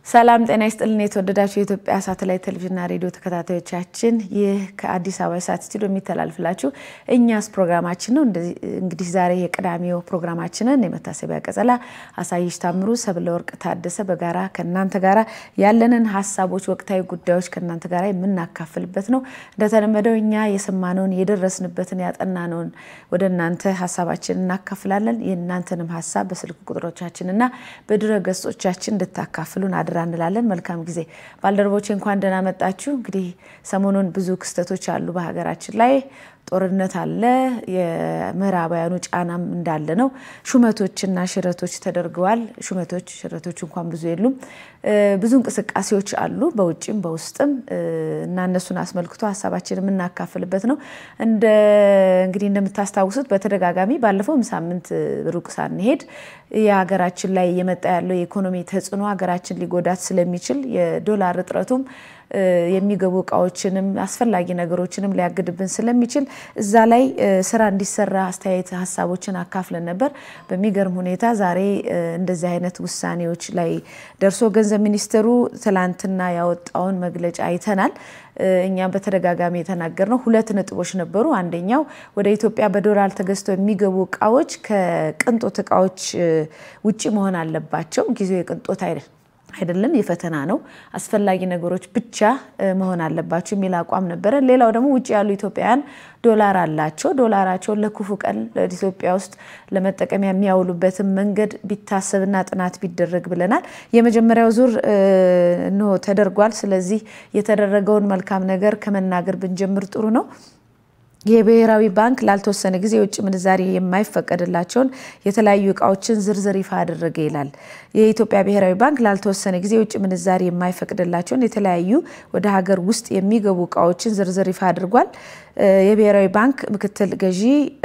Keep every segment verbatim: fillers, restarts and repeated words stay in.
ሰላም ጤና ይስጥልን የተወደዳችሁ የኢትዮጵያ ሳተላይት ቴሌቪዥንና ሬዲዮ ተከታታዮቻችን ይህ ከአዲስ አበባ ሳት ስቱዲዮ የሚተላልፍላችሁ እኛስ ፕሮግራማችን ነው እንግዲህ ዛሬ የቅዳሜው ፕሮግራማችንን የመታሰቢያ ቀጸላ አሳይሽ ታምሩ ሰብለ ወርቅ ታደሰ በጋራ ከናንተ ጋራ ያለንን ሐሳቦች ወቅታዊ ጉዳዮች ከናንተ ጋራ የምናካፍልበት ነው እንደተለመደው እኛ የሰማነውን የደረስንበትን ያጠናነውን ወደናንተ ሐሳባችንን እናካፍላለን የናንተንም ሐሳብ በስልክ ቁጥሮቻችንና በድረ ገጾቻችን እንድታካፍሉን አድራ እንላለን መልካም ጊዜ ባልደረቦቼ እንኳን ደህና መጣችሁ እንግዲህ ሰሞኑን ብዙ ክስተቶች አሉ በሀገራችን ላይ ጦርነት አለ የምዕራባውያኑ ጫናም እንዳለ ነው ሹመቶችና ሽረቶች ተደርገዋል ሹመቶች ሽረቶች እንኳን ብዙ የሉም ብዙ እንቅስቃሴዎች አሉ በውጭም በውስጥም እና እነሱን አስመልክቶ ሐሳባችንን እናካፍልበት ነው እንደ እንግዲህ እንደምታስታውሱት በተደጋጋሚ ባለፈው ሳምንት ሩቅ ሳንሄድ የሀገራችን ላይ የመጣ ያለው የኢኮኖሚ ተጽዕኖ ሀገራችን ሊጎዳት ስለሚችል የዶላር እጥረቱም የሚገቡ ቃዎችንም አስፈላጊ ነገሮችንም ሊያግድብን ስለሚችል እዛ ላይ ስራ እንዲሰራ አስተያየት ሐሳቦችን አካፍለን ነበር በሚገርም ሁኔታ ዛሬ እንደዚህ አይነት ውሳኔዎች ላይ ደርሶ ገንዘብ ሚኒስተሩ ትላንትና ያወጣውን መግለጫ አይተናል እኛ በተደጋጋሚ የተናገርነው ሁለት ነጥቦች ነበሩ አንደኛው ወደ ኢትዮጵያ በዶላር ተገዝተው የሚገቡ ቃዎች ከቅንጦት ቃዎች ውጪ መሆን አለባቸው ጊዜው የቅንጦት አይደለም አይደለም የፈተና ነው አስፈላጊ ነገሮች ብቻ መሆን አለባቸው የሚል አቋም ነበር ሌላው ደግሞ ውጪ ያሉ ኢትዮጵያውያን ዶላር አላቸው ዶላራቸው ለክፉ ቀን ለኢትዮጵያ ውስጥ ለመጠቀም የሚያውሉበት መንገድ ቢታሰብና ጥናት ቢደረግ ብለናል የመጀመሪያው ዙር ነው ተደርጓል ስለዚህ የተደረገውን መልካም ነገር ከመናገር ብንጀምር ጥሩ ነው የብሔራዊ ባንክ ላልተወሰነ ጊዜ ውጭ ምንዛሪ የማይፈቀድላቸውን የተለያዩ ዕቃዎችን ዝርዝር ይፋ አደረገ ይላል የኢትዮጵያ ብሔራዊ ባንክ ላልተወሰነ ጊዜ ውጭ ምንዛሪ የማይፈቀድላቸውን የተለያዩ ወደ ሀገር ውስጥ የሚገቡ ዕቃዎችን ዝርዝር ይፋ አድርጓል የብሔራዊ ባንክ ምክትል ገዢ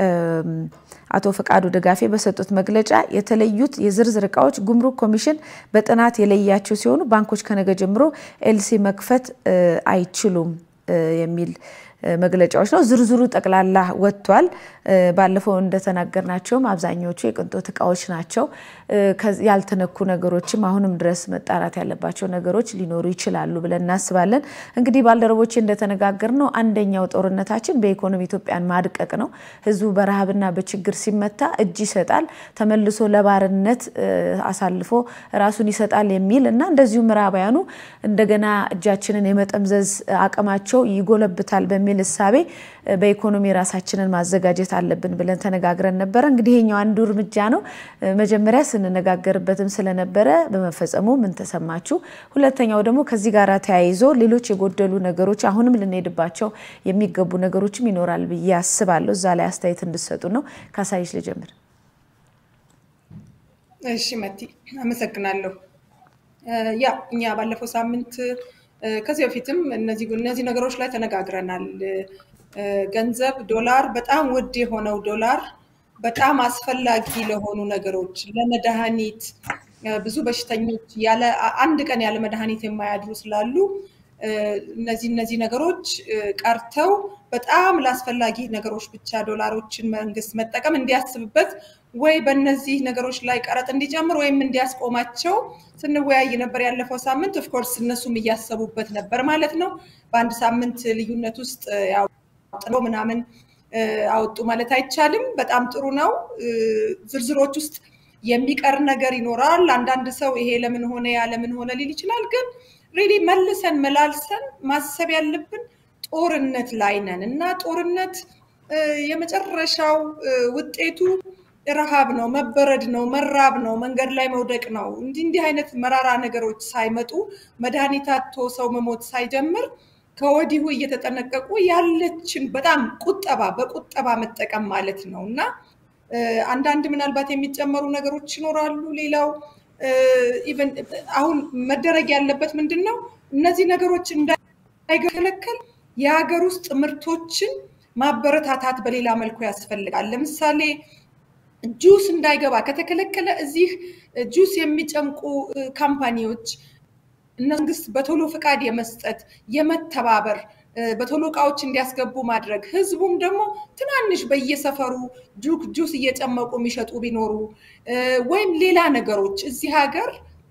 አቶ ፈቃዱ ደጋፌ በሰጡት መግለጫ የተለዩት የዝርዝር ዕቃዎች ጉምሩክ ኮሚሽን በጥናት የለያቸው ሲሆኑ ባንኮች ከነገ ጀምሮ ኤልሲ መክፈት አይችሉም የሚል መግለጫዎች ነው ዝርዝሩ ጠቅላላ ወጥቷል ባለፈው እንደተናገርናቸውም አብዛኞቹ የቅንጦት ዕቃዎች ናቸው ያልተነኩ ነገሮችም አሁንም ድረስ መጣራት ያለባቸው ነገሮች ሊኖሩ ይችላሉ ብለን እናስባለን እንግዲህ ባልደረቦቼ እንደተነጋገርነው አንደኛው ጦርነታችን በኢኮኖሚ ኢትዮጵያን ማድቀቅ ነው ህዝቡ በረሃብና በችግር ሲመታ እጅ ይሰጣል ተመልሶ ለባርነት አሳልፎ ራሱን ይሰጣል የሚል እና እንደዚሁ ምዕራባውያኑ እንደገና እጃችንን የመጠምዘዝ አቅማቸው ይጎለብታል በሚል እሳቤ በኢኮኖሚ ራሳችንን ማዘጋጀት አለብን ብለን ተነጋግረን ነበር እንግዲህ የኛው አንዱ እርምጃ ነው መጀመሪያ ስንነጋገርበትም ስለነበረ በመፈጸሙ ምን ተሰማችሁ ሁለተኛው ደግሞ ከዚህ ጋር ተያይዞ ሌሎች የጎደሉ ነገሮች አሁንም ልንሄድባቸው የሚገቡ ነገሮችም ይኖራል ብዬ አስባለሁ እዛ ላይ አስተያየት እንድትሰጡ ነው ካሳይሽ ልጀምር እሺ መቲ አመሰግናለሁ ያ እኛ ባለፈው ሳምንት ከዚህ በፊትም እነዚህ እነዚህ ነገሮች ላይ ተነጋግረናል ገንዘብ ዶላር በጣም ውድ የሆነው ዶላር በጣም አስፈላጊ ለሆኑ ነገሮች ለመድኃኒት ብዙ በሽተኞች ያለ አንድ ቀን ያለ መድኃኒት የማያድሩ ስላሉ እነዚህ እነዚህ ነገሮች ቀርተው በጣም ለአስፈላጊ ነገሮች ብቻ ዶላሮችን መንግስት መጠቀም እንዲያስብበት ወይ በእነዚህ ነገሮች ላይ ቀረጥ እንዲጨምር ወይም እንዲያስቆማቸው ስንወያይ ነበር ያለፈው ሳምንት ኦፍ ኮርስ እነሱም ያያሰቡበት ነበር ማለት ነው በአንድ ሳምንት ልዩነት ውስጥ ያው ጥሎ ምናምን አውጡ ማለት አይቻልም በጣም ጥሩ ነው ዝርዝሮች ውስጥ የሚቀር ነገር ይኖራል አንዳንድ ሰው ይሄ ለምን ሆነ ያ ለምን ሆነ ሊል ይችላል ግን ሪሊ መልሰን መላልሰን ማሰብ ያለብን ጦርነት ላይ ነን እና ጦርነት የመጨረሻው ውጤቱ ረሃብ ነው መበረድ ነው መራብ ነው መንገድ ላይ መውደቅ ነው እንዴ እንዴ አይነት መራራ ነገሮች ሳይመጡ መድኃኒታቶ ሰው መሞት ሳይጀምር ከወዲሁ እየተጠነቀቁ ያለችን በጣም ቁጠባ በቁጠባ መጠቀም ማለት ነውና አንዳንድ ምናልባት የሚጨመሩ ነገሮች ይኖራሉ ሌላው ኢቭን አሁን መደረግ ያለበት ምንድነው እነዚህ ነገሮች እንዳይገለከል የሀገር ውስጥ ምርቶችን ማበረታታት በሌላ መልኩ ያስፈልጋል ለምሳሌ ጁስ እንዳይገባ ከተከለከለ እዚህ ጁስ የሚጨምቁ ካምፓኒዎች መንግስት በቶሎ ፍቃድ የመስጠት የመተባበር በቶሎ ቃዎች እንዲያስገቡ ማድረግ ህዝቡም ደግሞ ትናንሽ በየሰፈሩ ጁክ ጁስ እየጨመቁ የሚሸጡ ቢኖሩ ወይም ሌላ ነገሮች እዚህ ሀገር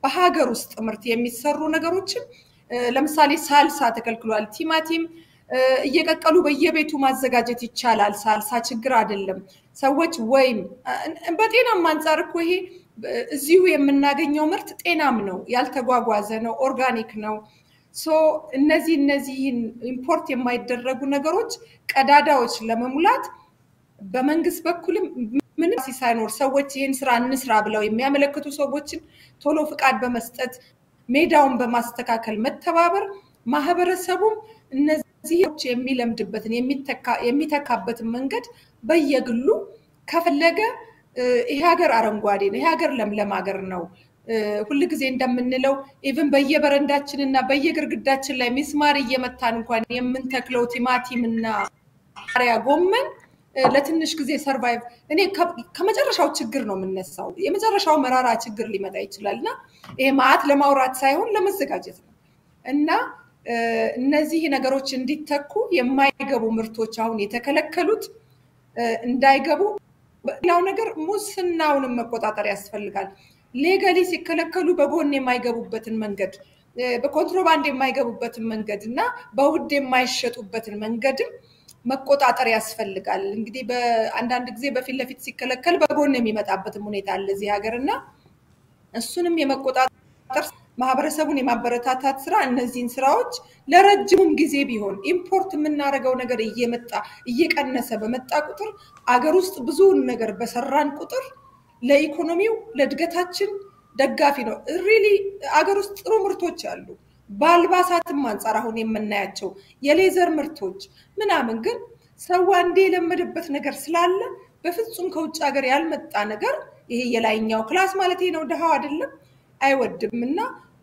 በሀገር ውስጥ ምርት የሚሰሩ ነገሮችን ለምሳሌ ሳልሳ ተከልክሏል ቲማቲም እየቀቀሉ በየቤቱ ማዘጋጀት ይቻላል ሳልሳ ችግር አይደለም ሰዎች ወይም በጤናም አንፃር እኮ ይሄ እዚሁ የምናገኘው ምርት ጤናም ነው ያልተጓጓዘ ነው ኦርጋኒክ ነው ሶ እነዚህ እነዚህ ኢምፖርት የማይደረጉ ነገሮች ቀዳዳዎች ለመሙላት በመንግስት በኩልም ምን ሲሳይኖር ሰዎች ይሄን ስራ እንስራ ብለው የሚያመለክቱ ሰዎችን ቶሎ ፍቃድ በመስጠት ሜዳውን በማስተካከል መተባበር ማህበረሰቡም እነዚህ የሚለምድበትን የሚተካ የሚተካበትን መንገድ በየግሉ ከፈለገ ይሄ ሀገር አረንጓዴ ነው ይሄ ሀገር ለምለም ሀገር ነው ሁሉ ጊዜ እንደምንለው ኢቭን በየበረንዳችንና በየግርግዳችን ላይ ሚስማር እየመታን እንኳን የምንተክለው ቲማቲምና አሪያ ጎመን ለትንሽ ጊዜ ሰርቫይቭ እኔ ከመጨረሻው ችግር ነው የምንነሳው የመጨረሻው መራራ ችግር ሊመጣ ይችላልና ይሄ ማአት ለማውራት ሳይሆን ለመዘጋጀት ነው እና እነዚህ ነገሮች እንዲተኩ የማይገቡ ምርቶች አሁን የተከለከሉት እንዳይገቡ ሌላው ነገር ሙስናውንም መቆጣጠር ያስፈልጋል ሌጋሊ ሲከለከሉ በጎን የማይገቡበትን መንገድ በኮንትሮባንድ የማይገቡበትን መንገድና በውድ የማይሸጡበትን መንገድም መቆጣጠር ያስፈልጋል እንግዲህ በአንዳንድ ጊዜ በፊት ለፊት ሲከለከል በጎን የሚመጣበትም ሁኔታ አለ እዚህ ሀገርና እሱንም የመቆጣጠር ማህበረሰቡን የማበረታታት ስራ እነዚህን ስራዎች ለረጅም ጊዜ ቢሆን ኢምፖርት የምናረጋው ነገር እየመጣ እየቀነሰ በመጣ ቁጥር አገር ውስጥ ብዙ ነገር በሰራን ቁጥር ለኢኮኖሚው ለድገታችን ደጋፊ ነው ሪሊ አገር ውስጥ ጥሩ ምርቶች አሉ ባልባሳትም አንፃር አሁን የምናያቸው የሌዘር ምርቶች ምናምን ግን ሰው አንዴ ለመደበት ነገር ስላለ በፍጹም ከውጭ ሀገር ያልመጣ ነገር ይሄ የላይኛው ክላስ ማለት ነው ደሃው አይደለም አይወድምና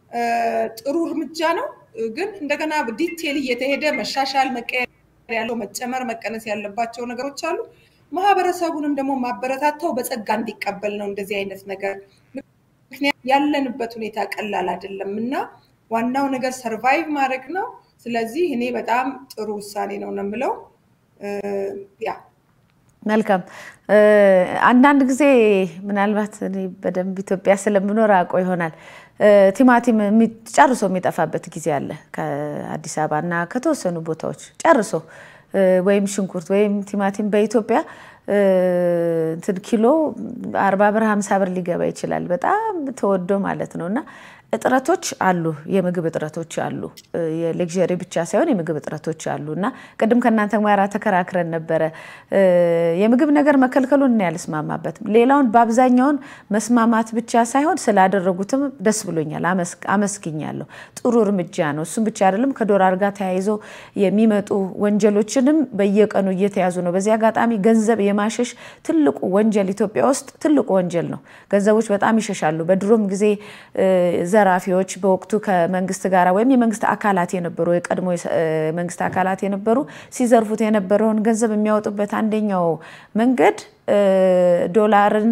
ጥሩ እርምጃ ነው ግን እንደገና ዲቴል እየተሄደ መሻሻል መቀየር ያለው መጨመር መቀነስ ያለባቸው ነገሮች አሉ ማህበረሰቡንም ደግሞ ማበረታታው በጸጋ እንዲቀበል ነው እንደዚህ አይነት ነገር ምክንያት ያለንበት ሁኔታ ቀላል አይደለምና ዋናው ነገር ሰርቫይቭ ማድረግ ነው ስለዚህ እኔ በጣም ጥሩ ውሳኔ ነው ነምለው ያ መልካም አንዳንድ ጊዜ ምናልባት እኔ በደንብ ኢትዮጵያ ስለምኖር አቆ ይሆናል ቲማቲም ጨርሶ የሚጠፋበት ጊዜ አለ ከአዲስ አበባና ከተወሰኑ ቦታዎች ጨርሶ ወይም ሽንኩርት ወይም ቲማቲም በኢትዮጵያ እንትን ኪሎ አርባ ብር ሃምሳ ብር ሊገባ ይችላል በጣም ተወዶ ማለት ነውና እጥረቶች አሉ የምግብ እጥረቶች አሉ የሌክዠሪ ብቻ ሳይሆን የምግብ እጥረቶች አሉና ቀደም ከናንተ ጋር ተከራክረን ነበር የምግብ ነገር መከልከሉን ነው ያልስማማበት ሌላውን በአብዛኛው መስማማት ብቻ ሳይሆን ስላደረጉትም ደስ ብሎኛል አመስግኛለሁ ጥሩ እርምጃ ነው እሱም ብቻ አይደለም ከዶላር ጋር ተያይዞ የሚመጡ ወንጀሎችንም በየቀኑ እየተያዙ ነው በዚህ አጋጣሚ ገንዘብ የማሸሽ ትልቁ ወንጀል ኢትዮጵያ ውስጥ ትልቁ ወንጀል ነው ገንዘቦች በጣም ይሸሻሉ በድሮም ጊዜ ዘራፊዎች በወቅቱ ከመንግስት ጋራ ወይም የመንግስት አካላት የነበሩ የቀድሞ መንግስት አካላት የነበሩ ሲዘርፉት የነበረውን ገንዘብ የሚያወጡበት አንደኛው መንገድ ዶላርን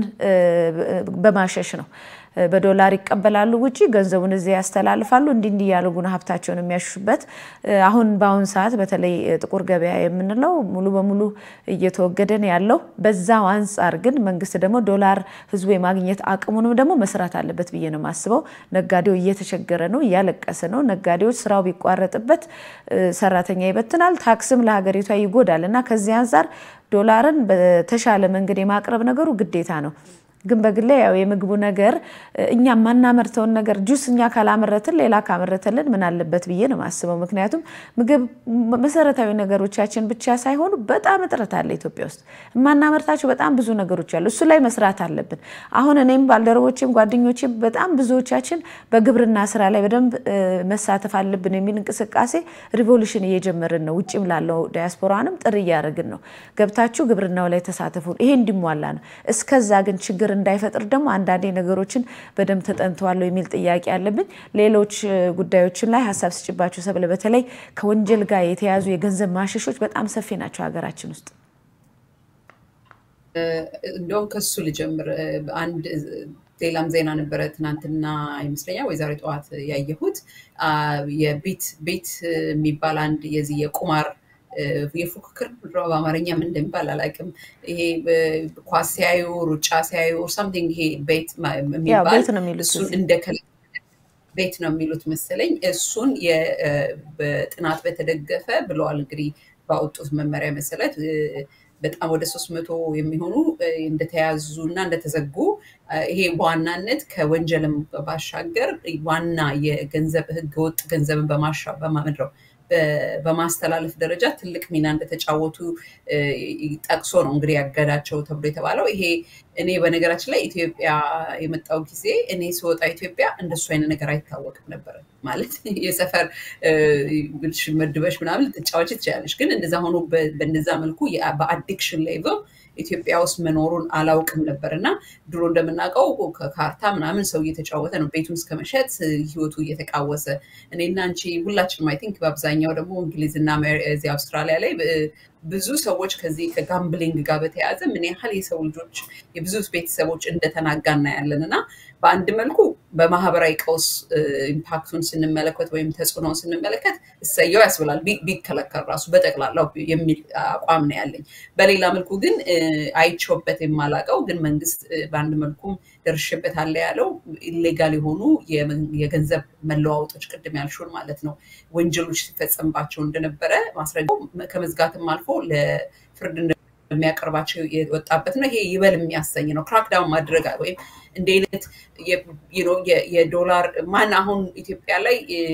በማሸሽ ነው በዶላር ይቀበላሉ ውጪ ገንዘቡን እዚህ ያስተላልፋሉ እንዲ እንዲ ያሉጉና ሀብታቸውን የሚያሽሹበት አሁን ባውን ሰዓት በተለይ ጥቁር ገበያ የምንለው ሙሉ በሙሉ እየተወገደን ያለው በዛው አንፃር ግን መንግስት ደግሞ ዶላር ህዝቡ የማግኘት አቅሙንም ደግሞ መስራት አለበት ብዬ ነው ማስበው ነጋዴው እየተቸገረ ነው ያለቀሰ ነው ነጋዴዎች ስራው ቢቋረጥበት ሰራተኛ ይበትናል ታክስም ለሀገሪቷ ይጎዳልና ከዚህ አንፃር ዶላርን በተሻለ መንገድ የማቅረብ ነገሩ ግዴታ ነው ግን በግለ ያው የምግቡ ነገር እኛ ማናመርተውን ነገር ጁስኛ ካላመረተን ሌላ ካመረተልን ምን አለበት ብዬ ነው ማስበው ምክንያቱም ምግብ መሰረታዊ ነገሮቻችን ብቻ ሳይሆኑ በጣም እጥረት አለ ኢትዮጵያ ውስጥ ማናመርታቸው በጣም ብዙ ነገሮች አሉ እሱ ላይ መስራት አለብን አሁን እኔም ባልደረቦቼም ጓደኞቼም በጣም ብዙዎቻችን በግብርና ስራ ላይ በደንብ መሳተፍ አለብን የሚል እንቅስቃሴ ሪቮሉሽን እየጀመርን ነው ውጪም ላለው ዲያስፖራንም ጥሪ ያደርግን ነው ገብታችሁ ግብርናው ላይ ተሳተፉ ይሄ እንዲሟላ ነው እስከዛ ግን ችግር እንዳይፈጥር ደግሞ አንዳንዴ ነገሮችን በደም ተጠንተዋል የሚል ጥያቄ አለብኝ ሌሎች ጉዳዮችን ላይ ሐሳብ ስጭባችሁ ሰብለ በተለይ ከወንጀል ጋር የተያዙ የገንዘብ ማሸሾች በጣም ሰፊ ናቸው ሀገራችን ውስጥ እንደውም ከሱ ልጀምር አንድ ሌላም ዜና ነበረ ትናንትና ይመስለኛል ወይ ዛሬ ጠዋት ያየሁት የቤት ቤት የሚባል አንድ የዚህ የቁማር የፉክክር ብራው በአማርኛ ምን እንደሚባል አላውቅም ይሄ ኳስ ሲያዩ ሩጫ ሲያዩ or something ይሄ ቤት የሚባል እሱ እንደከለ ቤት ነው የሚሉት መሰለኝ እሱን የጥናት በተደገፈ ብለዋል እንግዲህ ባወጡት መመሪያ መሰረት በጣም ወደ ሶስት መቶ የሚሆኑ እንደተያዙና እንደተዘጉ ይሄ በዋናነት ከወንጀልም ባሻገር ዋና የገንዘብ ህገወጥ ገንዘብን በማሻ በማድረው በማስተላለፍ ደረጃ ትልቅ ሚና እንደተጫወቱ ጠቅሶ ነው እንግዲህ ያገዳቸው ተብሎ የተባለው ይሄ እኔ በነገራችን ላይ ኢትዮጵያ የመጣው ጊዜ እኔ ስወጣ ኢትዮጵያ እንደሱ አይነት ነገር አይታወቅም ነበር ማለት የሰፈር ብልሽ መድበሽ ምናምን ተጫዋች ትችላለሽ ግን እንደዛ ሆኖ በእንደዛ መልኩ በአዲክሽን ሌቭል ኢትዮጵያ ውስጥ መኖሩን አላውቅም ነበርና ድሮ እንደምናቀው ከካርታ ምናምን ሰው እየተጫወተ ነው ቤቱን እስከመሸጥ ህይወቱ እየተቃወሰ እኔና አንቺ ሁላችንም አይ ቲንክ በአብዛኛው ደግሞ እንግሊዝና እዚህ አውስትራሊያ ላይ ብዙ ሰዎች ከዚህ ከጋምብሊንግ ጋር በተያያዘ ምን ያህል የሰው ልጆች የብዙ ቤተሰቦች እንደተናጋና ያለንና በአንድ መልኩ በማህበራዊ ቀውስ ኢምፓክቱን ስንመለከት ወይም ተጽዕኖን ስንመለከት እሰየው ያስብላል ቢከለከል ራሱ በጠቅላላው የሚል አቋም ነው ያለኝ በሌላ መልኩ ግን አይቾበት የማላቀው ግን መንግስት በአንድ መልኩም ደርሽበት አለ ያለው ኢሌጋል የሆኑ የገንዘብ መለዋወጦች ቅድም ያልሽውን ማለት ነው ወንጀሎች ሲፈጸምባቸው እንደነበረ ማስረጃው ከመዝጋትም አልፎ ለፍርድ የሚያቀርባቸው የወጣበት ነው ይሄ ይበል የሚያሰኝ ነው ክራክዳውን ማድረግ ወይም እንደይነት you know የዶላር ማን አሁን ኢትዮጵያ ላይ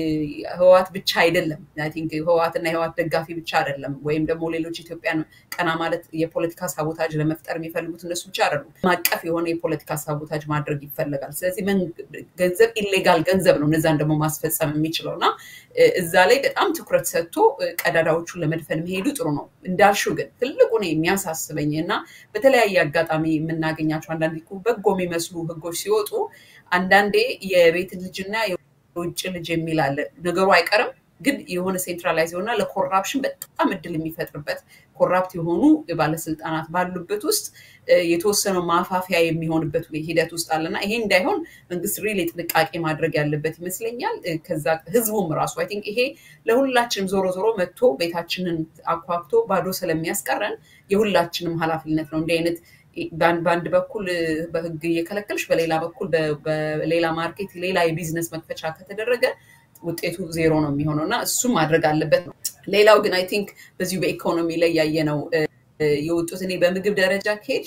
ህዋት ብቻ አይደለም I think ህዋትና ህዋት ደጋፊ ብቻ አይደለም ወይም ደግሞ ሌሎች ኢትዮጵያን ቀና ማለት የፖለቲካ ሳቦታጅ ለመፍጠር የሚፈልጉት እነሱ ብቻ አይደሉም ማቀፍ የሆነ የፖለቲካ ሳቦታጅ ማድረግ ይፈልጋል ስለዚህ ገንዘብ ኢሌጋል ገንዘብ ነው እነዛን ደግሞ ማስፈጸም የሚችለውና እዛ ላይ በጣም ትኩረት ሰጥቶ ቀዳዳዎቹን ለመድፈን መሄዱ ጥሩ ነው እንዳልሽው ግን ትልቁ ነው የሚያሳስበኝና በተለያየ አጋጣሚ የምናገኛቸው አንዳንድ በጎ የሚመስሉ ህጎች ሲወጡ አንዳንዴ የቤት ልጅና የውጭ ልጅ የሚል አለ ነገሩ አይቀርም ግን የሆነ ሴንትራላይዝ ሆና ለኮራፕሽን በጣም እድል የሚፈጥርበት ኮራፕት የሆኑ ባለስልጣናት ባሉበት ውስጥ የተወሰነ ማፋፊያ የሚሆንበት ሂደት ውስጥ አለና ይሄ እንዳይሆን መንግስት ሪሊ ጥንቃቄ ማድረግ ያለበት ይመስለኛል ከዛ ህዝቡም ራሱ አይ ቲንክ ይሄ ለሁላችንም ዞሮ ዞሮ መጥቶ ቤታችንን አቋቁቶ ባዶ ስለሚያስቀረን የሁላችንም ኃላፊነት ነው እንደ አይነት ባንድ በኩል በህግ እየከለከልሽ በሌላ በኩል በሌላ ማርኬት ሌላ የቢዝነስ መክፈቻ ከተደረገ ውጤቱ ዜሮ ነው የሚሆነውና እሱ ማድረግ አለበት ነው ሌላው ግን አይ ቲንክ በዚሁ በኢኮኖሚ ላይ ያየነው የወጡት እኔ በምግብ ደረጃ ከሄድሽ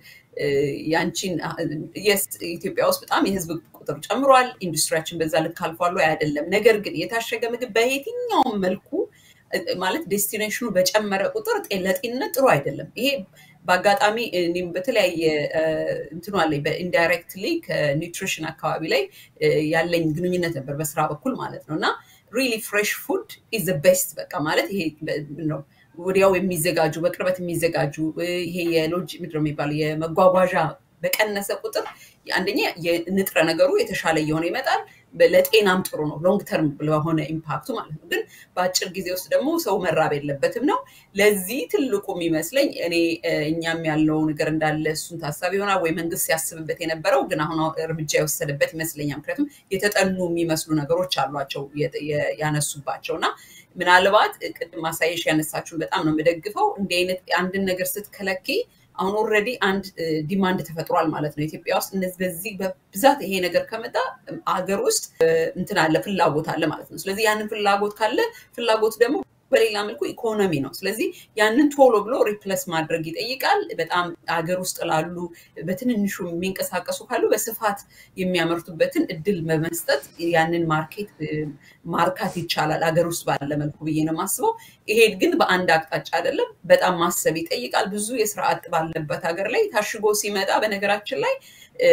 ያንቺን yes ኢትዮጵያ ውስጥ በጣም የህዝብ ቁጥር ጨምሯል ኢንዱስትሪያችን በዛ ልክ አልፏል አይደለም ነገር ግን የታሸገ ምግብ በየትኛው መልኩ ማለት ዴስቲኔሽኑ በጨመረ ቁጥር ለጤንነት ጥሩ አይደለም ይሄ በአጋጣሚ እኔም በተለያየ እንትኑ አለኝ በኢንዳይሬክትሊ ከኒውትሪሽን አካባቢ ላይ ያለኝ ግንኙነት ነበር በስራ በኩል ማለት ነውና really fresh food is the best በቃ ማለት ይሄ ነው ወዲያው የሚዘጋጁ በቅርበት የሚዘጋጁ ይሄ የሎጂ ምድር የሚባል የመጓጓዣ በቀነሰ ቁጥር አንደኛ የንጥረ ነገሩ የተሻለ ይሆነ ይመጣል ለጤናም ጥሩ ነው ሎንግ ተርም ለሆነ ኢምፓክቱ ማለት ነው ግን በአጭር ጊዜ ውስጥ ደግሞ ሰው መራብ የለበትም ነው ለዚህ ትልቁ የሚመስለኝ እኔ እኛም ያለው ነገር እንዳለ እሱን ታሳቢ ሆና ወይ መንግስት ያስብበት የነበረው ግን አሁን እርምጃ የወሰደበት ይመስለኛል ምክንያቱም የተጠኑ የሚመስሉ ነገሮች አሏቸው ያነሱባቸውና ምናልባት ቅድም ማሳየሽ ያነሳችሁን በጣም ነው የምደግፈው እንደ አይነት አንድን ነገር ስትከለኪ አሁን ኦሬዲ አንድ ዲማንድ ተፈጥሯል ማለት ነው ኢትዮጵያ ውስጥ እነዚህ በዚህ በብዛት ይሄ ነገር ከመጣ አገር ውስጥ እንትን አለ ፍላጎት አለ ማለት ነው ስለዚህ ያንን ፍላጎት ካለ ፍላጎት ደግሞ በሌላ መልኩ ኢኮኖሚ ነው ስለዚህ ያንን ቶሎ ብሎ ሪፕሌስ ማድረግ ይጠይቃል በጣም አገር ውስጥ ላሉ በትንንሹ የሚንቀሳቀሱ ካሉ በስፋት የሚያመርቱበትን እድል በመስጠት ያንን ማርኬት ማርካት ይቻላል አገር ውስጥ ባለ መልኩ በየነ ማስበው ይሄ ግን በአንድ አቅጣጫ አይደለም በጣም ማሰብ ይጠይቃል ብዙ የሥራ አጥ ባለበት ሀገር ላይ ታሽጎ ሲመጣ በነገራችን ላይ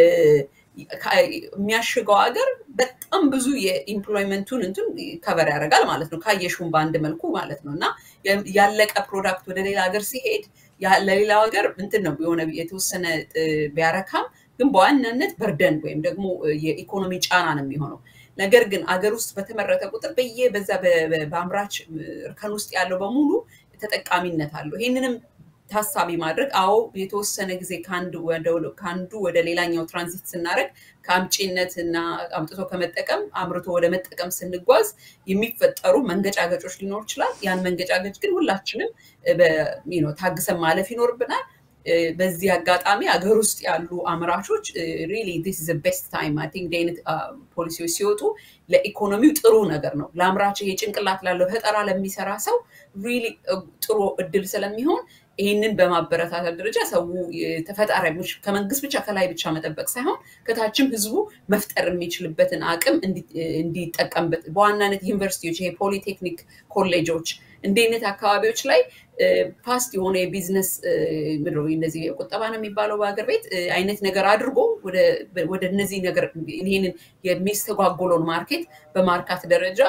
የሚያሽገው ሀገር በጣም ብዙ የኢምፕሎይመንቱን እንትን ከቨር ያደርጋል ማለት ነው ካየሹን በአንድ መልኩ ማለት ነውና ያለቀ ፕሮዳክት ወደ ሌላ ሀገር ሲሄድ ለሌላ ሀገር እንትን ነው የሆነ የተወሰነ ቢያረካም ግን በዋናነት በርደን ወይም ደግሞ የኢኮኖሚ ጫና ነው የሚሆነው ነገር ግን አገር ውስጥ በተመረተ ቁጥር በየበዛ በአምራች እርከን ውስጥ ያለው በሙሉ ተጠቃሚነት አለው ይሄንንም ታሳቢ ማድረግ አው የተወሰነ ጊዜ ካንዱ ወደ ካንዱ ወደ ሌላኛው ትራንዚት ስናረግ ካምጪነትና አምጥቶ ከመጠቀም አምርቶ ወደ መጠቀም ስንጓዝ የሚፈጠሩ መንገጫገጮች ሊኖር ይችላል ያን መንገጫገጭ ግን ሁላችንም በ you know ታግሰን ማለፍ ይኖርብናል በዚህ አጋጣሚ አገር ውስጥ ያሉ አምራቾች really this is the best time I think they ፖሊሲዎች ሲወጡ ለኢኮኖሚው ጥሩ ነገር ነው ለአምራች ይሄ ጭንቅላት ላለው ፈጠራ ለሚሰራ ሰው really ጥሩ እድል ስለሚሆን ይሄንን በማበረታታት ደረጃ ሰው ተፈጣሪዎች ከመንግስት ብቻ ከላይ ብቻ መጠበቅ ሳይሆን ከታችም ህዝቡ መፍጠር የሚችልበትን አቅም እንዲጠቀምበት በዋናነት ዩኒቨርሲቲዎች ይሄ ፖሊቴክኒክ ኮሌጆች እንደነት አካባቢዎች ላይ ፓስት የሆነ የቢዝነስ ምድሮ እነዚህ ቁጠባ ነው የሚባለው በአገር ቤት አይነት ነገር አድርጎ ወደ ወደ እነዚህ ነገር ይሄንን የሚስተጓጎለውን ማርኬት በማርካት ደረጃ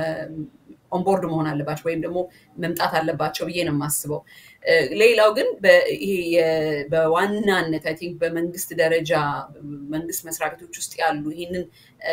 ኦንቦርድ መሆን አለባቸው ወይም ደግሞ መምጣት አለባቸው ብዬ ነው የማስበው ሌላው ግን ይሄ በዋናነት አይ ቲንክ በመንግስት ደረጃ መንግስት መስሪያ ቤቶች ውስጥ ያሉ ይሄንን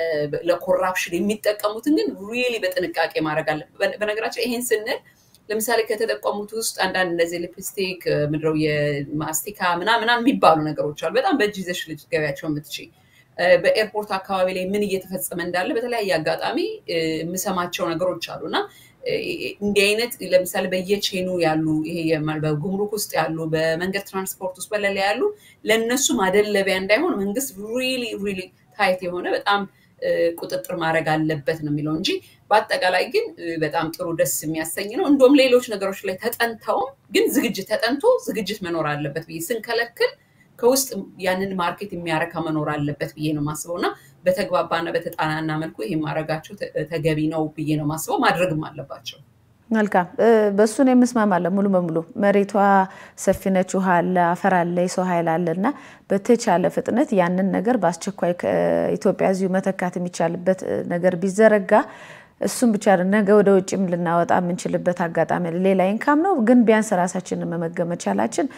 ለኮራፕሽን የሚጠቀሙትን ግን really በጥንቃቄ ማድረግ አለ በነገራችን ይሄን ስንል ለምሳሌ ከተጠቀሙት ውስጥ አንዳንድ እንደዚህ ሊፕስቲክ ምድረው የማስቲካ ምናምን የሚባሉ ነገሮች አሉ በጣም በጂዘሽ ልጅ ገበያቸው የምትችይ በኤርፖርት አካባቢ ላይ ምን እየተፈጸመ እንዳለ በተለያየ አጋጣሚ የምሰማቸው ነገሮች አሉና እንዲህ አይነት ለምሳሌ በየቼኑ ያሉ ይሄ በጉምሩክ ውስጥ ያሉ በመንገድ ትራንስፖርት ውስጥ በለለ ያሉ ለነሱ ማደለቢያ እንዳይሆን መንግስት really really ታይት የሆነ በጣም ቁጥጥር ማድረግ አለበት ነው የሚለው እንጂ በአጠቃላይ ግን በጣም ጥሩ ደስ የሚያሰኝ ነው እንደውም ሌሎች ነገሮች ላይ ተጠንተው ግን ዝግጅት ተጠንቶ ዝግጅት መኖር አለበት ብዬ ስንከለክል ከውስጥ ያንን ማርኬት የሚያረካ መኖር አለበት ብዬ ነው ማስበውና በተግባባና በተጣናና መልኩ ይሄ ማረጋቸው ተገቢ ነው ብዬ ነው ማስበው ማድረግም አለባቸው መልካም በሱን የምስማማለሁ ሙሉ በሙሉ መሬቷ ሰፊነች ውሃ አለ አፈር አለ የሰው ኃይል አለና በተቻለ ፍጥነት ያንን ነገር በአስቸኳይ ከኢትዮጵያ ዚሁ መተካት የሚቻልበት ነገር ቢዘረጋ እሱም ብቻ ነገ ወደ ውጭም ልናወጣ የምንችልበት አጋጣሚ ሌላ ኢንካም ነው ግን ቢያንስ ራሳችንን መመገብ መቻላችን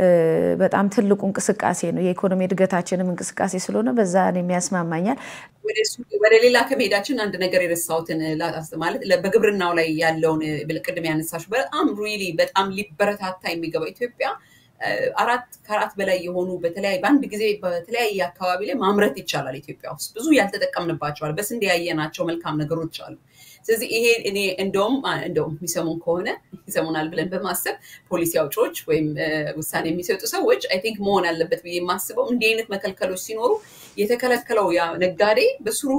በጣም ትልቁ እንቅስቃሴ ነው የኢኮኖሚ እድገታችንም እንቅስቃሴ ስለሆነ በዛ ነው የሚያስማማኛል ወደ ሌላ ከመሄዳችን አንድ ነገር የረሳውትን ማለት በግብርናው ላይ ያለውን ብልቅድም ያነሳሽ በጣም really በጣም ሊበረታታ የሚገባው ኢትዮጵያ አራት ከአራት በላይ የሆኑ በተለያየ ባንድ ጊዜ በተለያየ አካባቢ ላይ ማምረት ይቻላል ኢትዮጵያ ውስጥ ብዙ ያልተጠቀምንባቸው በስንዴ ያየናቸው መልካም ነገሮች አሉ ስለዚህ ይሄ እኔ እንደውም እንደውም የሚሰሙን ከሆነ ይሰሙናል ብለን በማሰብ ፖሊሲ አውጪዎች ወይም ውሳኔ የሚሰጡ ሰዎች አይ ቲንክ መሆን አለበት ብዬ ማስበው እንዲህ አይነት መከልከሎች ሲኖሩ የተከለከለው ያ ነጋዴ በስሩ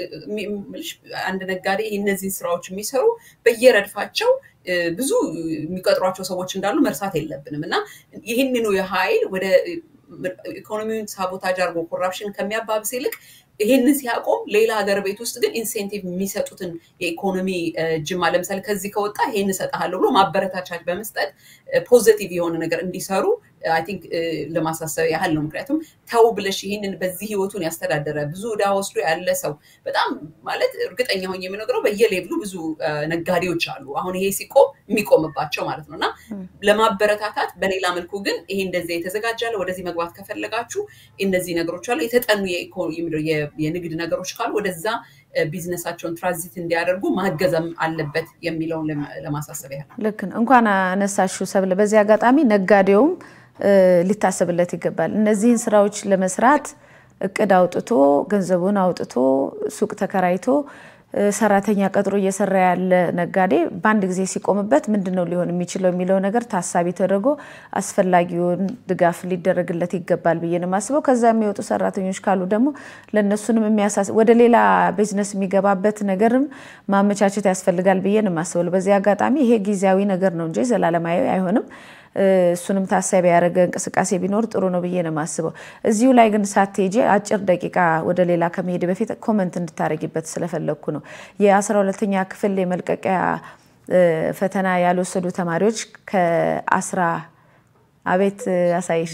አንድ ነጋዴ እነዚህ ስራዎች የሚሰሩ በየረድፋቸው ብዙ የሚቀጥሯቸው ሰዎች እንዳሉ መርሳት የለብንምና ይሄንኑ የኃይል ወደ ኢኮኖሚውን ሳቦታጅ አርጎ ኮራፕሽን ከሚያባብስ ይልቅ ይሄንን ሲያቆም ሌላ ሀገር ቤት ውስጥ ግን ኢንሴንቲቭ የሚሰጡትን የኢኮኖሚ ጅማ ለምሳሌ ከዚህ ከወጣ ይሄን ሰጣሃለሁ ብሎ ማበረታቻች በመስጠት ፖዚቲቭ የሆነ ነገር እንዲሰሩ አይ ቲንክ ለማሳሰብ ያህል ነው ምክንያቱም ታው ብለሽ ይሄንን በዚህ ህይወቱን ያስተዳደረ ብዙ ዳ ወስዶ ያለ ሰው በጣም ማለት እርግጠኛ ሆኜ የምነግረው በየሌቭሉ ብዙ ነጋዴዎች አሉ አሁን ይሄ ሲቆም የሚቆምባቸው ማለት ነውና ለማበረታታት በሌላ መልኩ ግን ይሄ እንደዚህ የተዘጋጃለ ወደዚህ መግባት ከፈለጋችሁ እነዚህ ነገሮች አሉ የተጠኑ የኢኮኖሚ የንግድ ነገሮች ካሉ ወደዛ ቢዝነሳቸውን ትራንዚት እንዲያደርጉ ማገዘም አለበት የሚለው ለማሳሰብ ያህል ልክ ነው እንኳን አነሳሹ ሰብለ በዚህ አጋጣሚ ነጋዴውም ሊታሰብለት ይገባል እነዚህን ስራዎች ለመስራት እቅድ አውጥቶ ገንዘቡን አውጥቶ ሱቅ ተከራይቶ ሰራተኛ ቀጥሮ እየሰራ ያለ ነጋዴ ባንድ ጊዜ ሲቆምበት ምንድነው ሊሆን የሚችለው የሚለው ነገር ታሳቢ ተደርጎ አስፈላጊውን ድጋፍ ሊደረግለት ይገባል ብዬ ነው ማስበው ከዛ የሚወጡ ሰራተኞች ካሉ ደግሞ ለነሱንም የሚያሳስ ወደ ሌላ ቢዝነስ የሚገባበት ነገርም ማመቻቸት ያስፈልጋል ብዬ ነው ማስበው በዚህ አጋጣሚ ይሄ ጊዜያዊ ነገር ነው እንጂ ዘላለማዊ አይሆንም እሱንም ታሳቢ ያደረገ እንቅስቃሴ ቢኖር ጥሩ ነው ብዬ ነው ማስበው እዚሁ ላይ ግን ሳትሄጂ አጭር ደቂቃ ወደ ሌላ ከመሄድ በፊት ኮሜንት እንድታረጊበት ስለፈለኩ ነው የ12ኛ ክፍል የመልቀቂያ ፈተና ያልወሰዱ ተማሪዎች ከአስራ አቤት አሳይሽ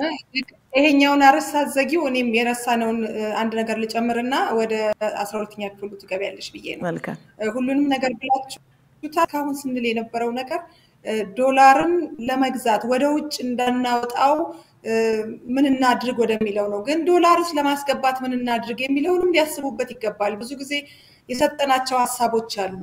ይሄኛውን አርሳ ዘጊው እኔም የረሳነውን አንድ ነገር ልጨምርና ወደ አስራ ሁለተኛ ክፍል ትገበያለሽ ብዬ ነው መልካም ሁሉንም ነገር ብላችሁ ታካውን ስንል የነበረው ነገር ዶላርን ለመግዛት ወደ ውጭ እንዳናወጣው ምን እናድርግ ወደሚለው ነው ግን ዶላርስ ለማስገባት ምን እናድርግ የሚለውንም ሊያስቡበት ይገባል ብዙ ጊዜ የሰጠናቸው ሐሳቦች አሉ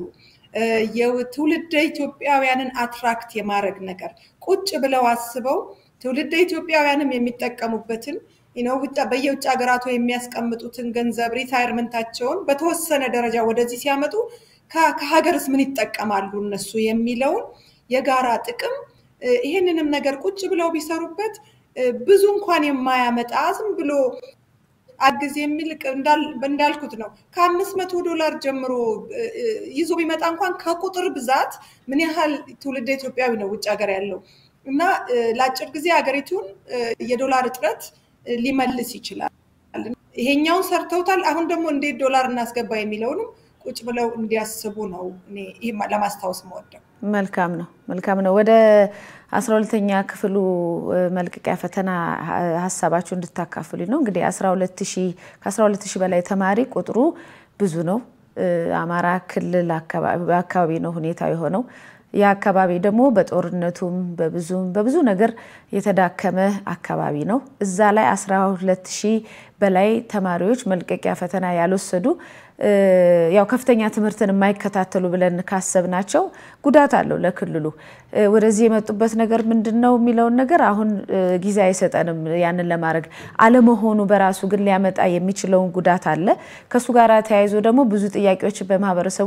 የትውልደ ኢትዮጵያውያንን አትራክት የማድረግ ነገር ቁጭ ብለው አስበው ትውልደ ኢትዮጵያውያንም የሚጠቀሙበትን ነው በየውጭ ሀገራቱ የሚያስቀምጡትን ገንዘብ ሪታየርመንታቸውን በተወሰነ ደረጃ ወደዚህ ሲያመጡ ከሀገርስ ምን ይጠቀማሉ እነሱ የሚለው የጋራ ጥቅም ይሄንንም ነገር ቁጭ ብለው ቢሰሩበት ብዙ እንኳን የማያመጣ ዝም ብሎ አግዝ የሚል እንዳልኩት ነው ከአምስት መቶ ዶላር ጀምሮ ይዞ ቢመጣ እንኳን ከቁጥር ብዛት ምን ያህል ትውልደ ኢትዮጵያዊ ነው ውጭ ሀገር ያለው እና ለአጭር ጊዜ ሀገሪቱን የዶላር እጥረት ሊመልስ ይችላል ይሄኛውን ሰርተውታል አሁን ደግሞ እንዴት ዶላር እናስገባ የሚለውንም ቁጭ ብለው እንዲያስቡ ነው እኔ ለማስታወስ መወደው መልካም ነው መልካም ነው ወደ አስራ ሁለተኛ ክፍሉ መልቀቂያ ፈተና ሐሳባችሁ እንድታካፍሉ ነው እንግዲህ አስራ ሁለት ሺህ ከአስራ ሁለት ሺህ በላይ ተማሪ ቁጥሩ ብዙ ነው አማራ ክልል አካባቢ ነው ሁኔታው የሆነው ያ አካባቢ ደግሞ በጦርነቱም በብዙም በብዙ ነገር የተዳከመ አካባቢ ነው እዛ ላይ አስራ ሁለት ሺህ በላይ ተማሪዎች መልቀቂያ ፈተና ያልወሰዱ ያው ከፍተኛ ትምህርትን የማይከታተሉ ብለን ካሰብናቸው ጉዳት አለው ለክልሉ ወደዚህ የመጡበት ነገር ምንድነው የሚለው ነገር አሁን ጊዜ አይሰጠንም ያንን ለማድረግ አለመሆኑ በራሱ ግን ሊያመጣ የሚችለው ጉዳት አለ ከሱ ጋር ተያይዞ ደግሞ ብዙ ጥያቄዎች በማህበረሰቡ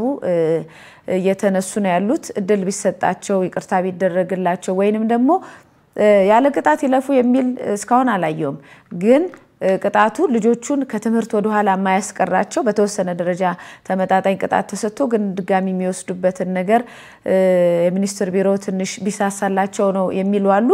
እየተነሱ ነው ያሉት እድል ቢሰጣቸው ይቅርታ ቢደረግላቸው ወይንም ደግሞ ያለ ቅጣት ይለፉ የሚል እስካሁን አላየውም ግን ቅጣቱ ልጆቹን ከትምህርት ወደ ኋላ ማያስቀራቸው በተወሰነ ደረጃ ተመጣጣኝ ቅጣት ተሰጥቶ ግን ድጋሚ የሚወስዱበት ነገር የሚኒስትር ቢሮ ትንሽ ቢሳሳላቸው ነው የሚሉ አሉ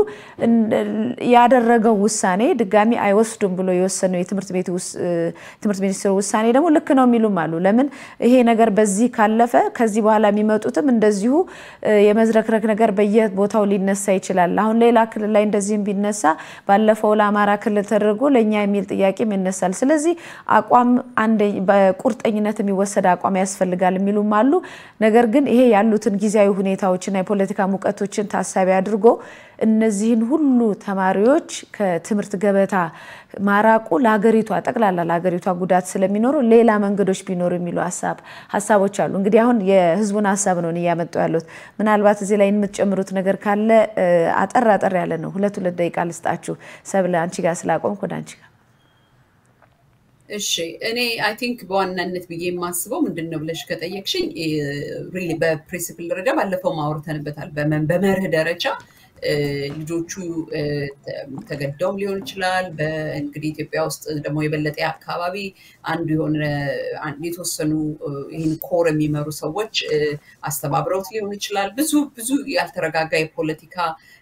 ያደረገው ውሳኔ ድጋሚ አይወስዱም ብሎ የወሰነው የትምህርት ቤት ትምህርት ሚኒስትር ውሳኔ ደግሞ ልክ ነው የሚሉም አሉ ለምን ይሄ ነገር በዚህ ካለፈ ከዚህ በኋላ የሚመጡትም እንደዚሁ የመዝረክረክ ነገር በየቦታው ሊነሳ ይችላል አሁን ሌላ ክልል ላይ እንደዚህም ቢነሳ ባለፈው ለአማራ ክልል ተደርጎ ለኛ የሚል ጥያቄ ይነሳል ስለዚህ አቋም አንድ በቁርጠኝነት የሚወሰድ አቋም ያስፈልጋል የሚሉም አሉ ነገር ግን ይሄ ያሉትን ጊዜያዊ ሁኔታዎችና የፖለቲካ ሙቀቶችን ታሳቢ አድርጎ እነዚህን ሁሉ ተማሪዎች ከትምህርት ገበታ ማራቁ ለሀገሪቷ ጠቅላላ ለሀገሪቷ ጉዳት ስለሚኖር ሌላ መንገዶች ቢኖር የሚሉ ሐሳብ ሐሳቦች አሉ እንግዲህ አሁን የህዝቡን ሐሳብ ነው ያመጣው ያሉት ምናልባት እዚህ ላይ የምትጨምሩት ነገር ካለ አጠር አጠር ያለ ነው ሁለት ሁለት ደቂቃ ልስጣችሁ ሰብለ አንቺ ጋር ስላቆምኩ ወዳንቺ ጋር እሺ እኔ አይ ቲንክ በዋናነት ብዬ የማስበው ምንድነው ብለሽ ከጠየቅሽኝ ሪሊ በፕሪንሲፕል ደረጃ ባለፈው ማውርተንበታል በመርህ ደረጃ ልጆቹ ተገደው ሊሆን ይችላል በእንግዲህ ኢትዮጵያ ውስጥ ደግሞ የበለጠ አካባቢ አንዱ የሆነ አንድ የተወሰኑ ይሄን ኮር የሚመሩ ሰዎች አስተባብረውት ሊሆን ይችላል ብዙ ብዙ ያልተረጋጋ የፖለቲካ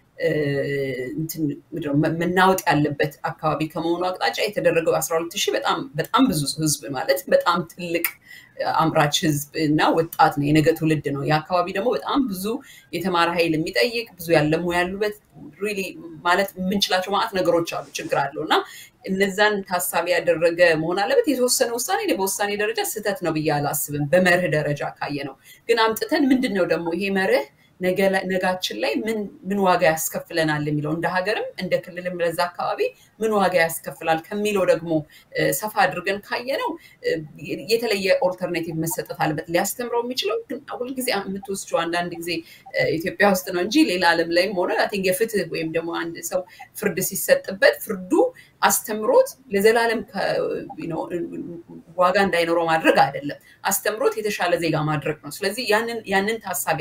እንትን ምንድነው መናወጥ ያለበት አካባቢ ከመሆኑ አቅጣጫ የተደረገው አስራ ሁለት ሺህ በጣም በጣም ብዙ ህዝብ ማለት በጣም ትልቅ አምራች ህዝብና ወጣት ነው የነገ ትውልድ ነው ያ አካባቢ ደግሞ በጣም ብዙ የተማረ ኃይል የሚጠይቅ ብዙ ያለሙ ያሉበት ሪሊ ማለት ምንችላቸው ማለት ነገሮች አሉ ችግር አለውና እነዛን ታሳቢ ያደረገ መሆን አለበት የተወሰነ ውሳኔ ነው በውሳኔ ደረጃ ስህተት ነው ብዬ አላስብም በመርህ ደረጃ ካየ ነው ግን አምጥተን ምንድነው ደግሞ ይሄ መርህ ነጋችን ላይ ምን ምን ዋጋ ያስከፍለናል የሚለው እንደ ሀገርም እንደ ክልልም ለዛ አካባቢ ምን ዋጋ ያስከፍላል ከሚለው ደግሞ ሰፋ አድርገን ካየነው የተለየ ኦልተርኔቲቭ መሰጠት አለበት ሊያስተምረው የሚችለው ግን አሁን ጊዜ የምትወስጂው አንዳንድ ጊዜ ኢትዮጵያ ውስጥ ነው እንጂ ሌላ ዓለም ላይ ሆነ አይ ቲንክ የፍትህ ወይም ደግሞ አንድ ሰው ፍርድ ሲሰጥበት ፍርዱ አስተምሮት ለዘላለም you know ዋጋ እንዳይኖረው ማድረግ አይደለም አስተምሮት የተሻለ ዜጋ ማድረግ ነው ስለዚህ ያንን ያንን ታሳቢ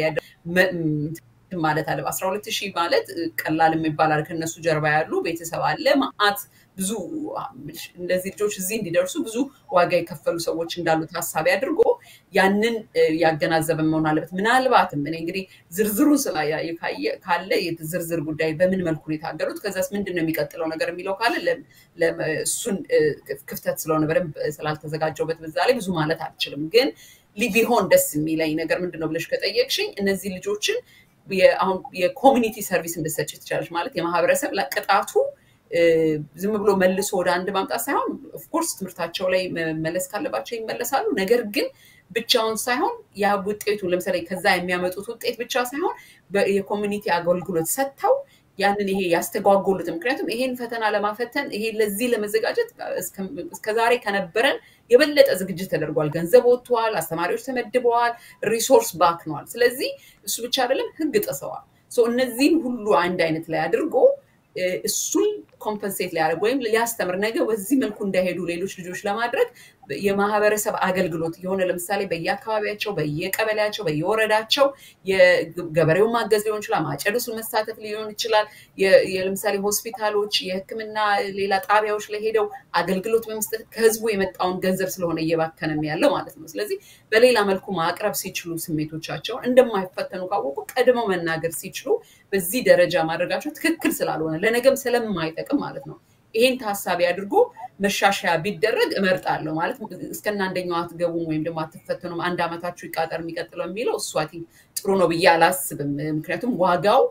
ማለት አለ አስራ ሁለት ሺህ ማለት ቀላል የሚባል አለ ከነሱ ጀርባ ያሉ ቤተሰብ አለ ማአት ብዙ እንደዚህ ልጆች እዚህ እንዲደርሱ ብዙ ዋጋ የከፈሉ ሰዎች እንዳሉ ታሳቢ አድርጎ ያንን ያገናዘበ መሆን አለበት ምናልባትም እኔ እንግዲህ ዝርዝሩን ስላያየ ካለ የዝርዝር ጉዳይ በምን መልኩ ነው የታገሩት ከዛስ ምንድነው የሚቀጥለው ነገር የሚለው ካለ ለእሱን ክፍተት ስለሆነ በደንብ ስላልተዘጋጀውበት በዛ ላይ ብዙ ማለት አልችልም ግን ሊቢሆን ደስ የሚለኝ ነገር ምንድነው ብለሽ ከጠየቅሽኝ እነዚህ ልጆችን የአሁን የኮሚኒቲ ሰርቪስ እንደሰጭ ይችላል ማለት የማህበረሰብ ለቅጣቱ ዝም ብሎ መልሶ ወደ አንድ ማምጣት ሳይሆን ኦፍ ኮርስ ትምርታቸው ላይ መለስ ካለባቸው ይመለሳሉ ነገር ግን ብቻውን ሳይሆን ያ ውጤቱ ለምሳሌ ከዛ የሚያመጡት ውጤት ብቻ ሳይሆን የኮሚኒቲ አገልግሎት ሰጥተው ያንን ይሄ ያስተጓጎሉት ምክንያቱም ይሄን ፈተና ለማፈተን ይሄ ለዚህ ለመዘጋጀት እስከዛሬ ከነበረን የበለጠ ዝግጅት ተደርጓል ገንዘብ ወጥቷል አስተማሪዎች ተመድበዋል ሪሶርስ ባክኗል ስለዚህ እሱ ብቻ አይደለም ህግ ጥሰዋል ሶ እነዚህን ሁሉ አንድ አይነት ላይ አድርጎ እሱን ኮምፐንሴት ሊያደርግ ወይም ሊያስተምር ነገ በዚህ መልኩ እንዳይሄዱ ሌሎች ልጆች ለማድረግ የማህበረሰብ አገልግሎት የሆነ ለምሳሌ በየአካባቢያቸው በየቀበሌያቸው በየወረዳቸው የገበሬውን ማገዝ ሊሆን ይችላል ማጨዱን መሳተፍ ሊሆን ይችላል ለምሳሌ ሆስፒታሎች የህክምና ሌላ ጣቢያዎች ላይ ሄደው አገልግሎት በመስጠት ከህዝቡ የመጣውን ገንዘብ ስለሆነ እየባከነም ያለው ማለት ነው ስለዚህ በሌላ መልኩ ማቅረብ ሲችሉ ስሜቶቻቸው እንደማይፈተኑ ካወቁ ቀድመው መናገር ሲችሉ በዚህ ደረጃ ማድረጋቸው ትክክል ስላልሆነ ለነገም ስለማይጠቅም ማለት ነው ይሄን ታሳቢ አድርጎ መሻሻያ ቢደረግ እመርጣለሁ ማለት እስከና አንደኛው አትገቡም ወይም ደግሞ አትፈተኑም አንድ አመታችሁ ይቃጠር የሚቀጥለው የሚለው እሷቲ ጥሩ ነው ብዬ አላስብም ምክንያቱም ዋጋው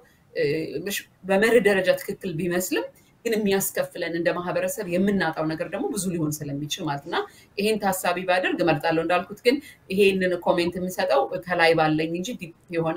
በመርህ ደረጃ ትክክል ቢመስልም ግን የሚያስከፍለን እንደ ማህበረሰብ የምናጣው ነገር ደግሞ ብዙ ሊሆን ስለሚችል ማለትና ይሄን ታሳቢ ባደርግ እመርጣለሁ እንዳልኩት ግን ይሄንን ኮሜንት የምሰጠው ከላይ ባለኝ እንጂ ዲፕ የሆነ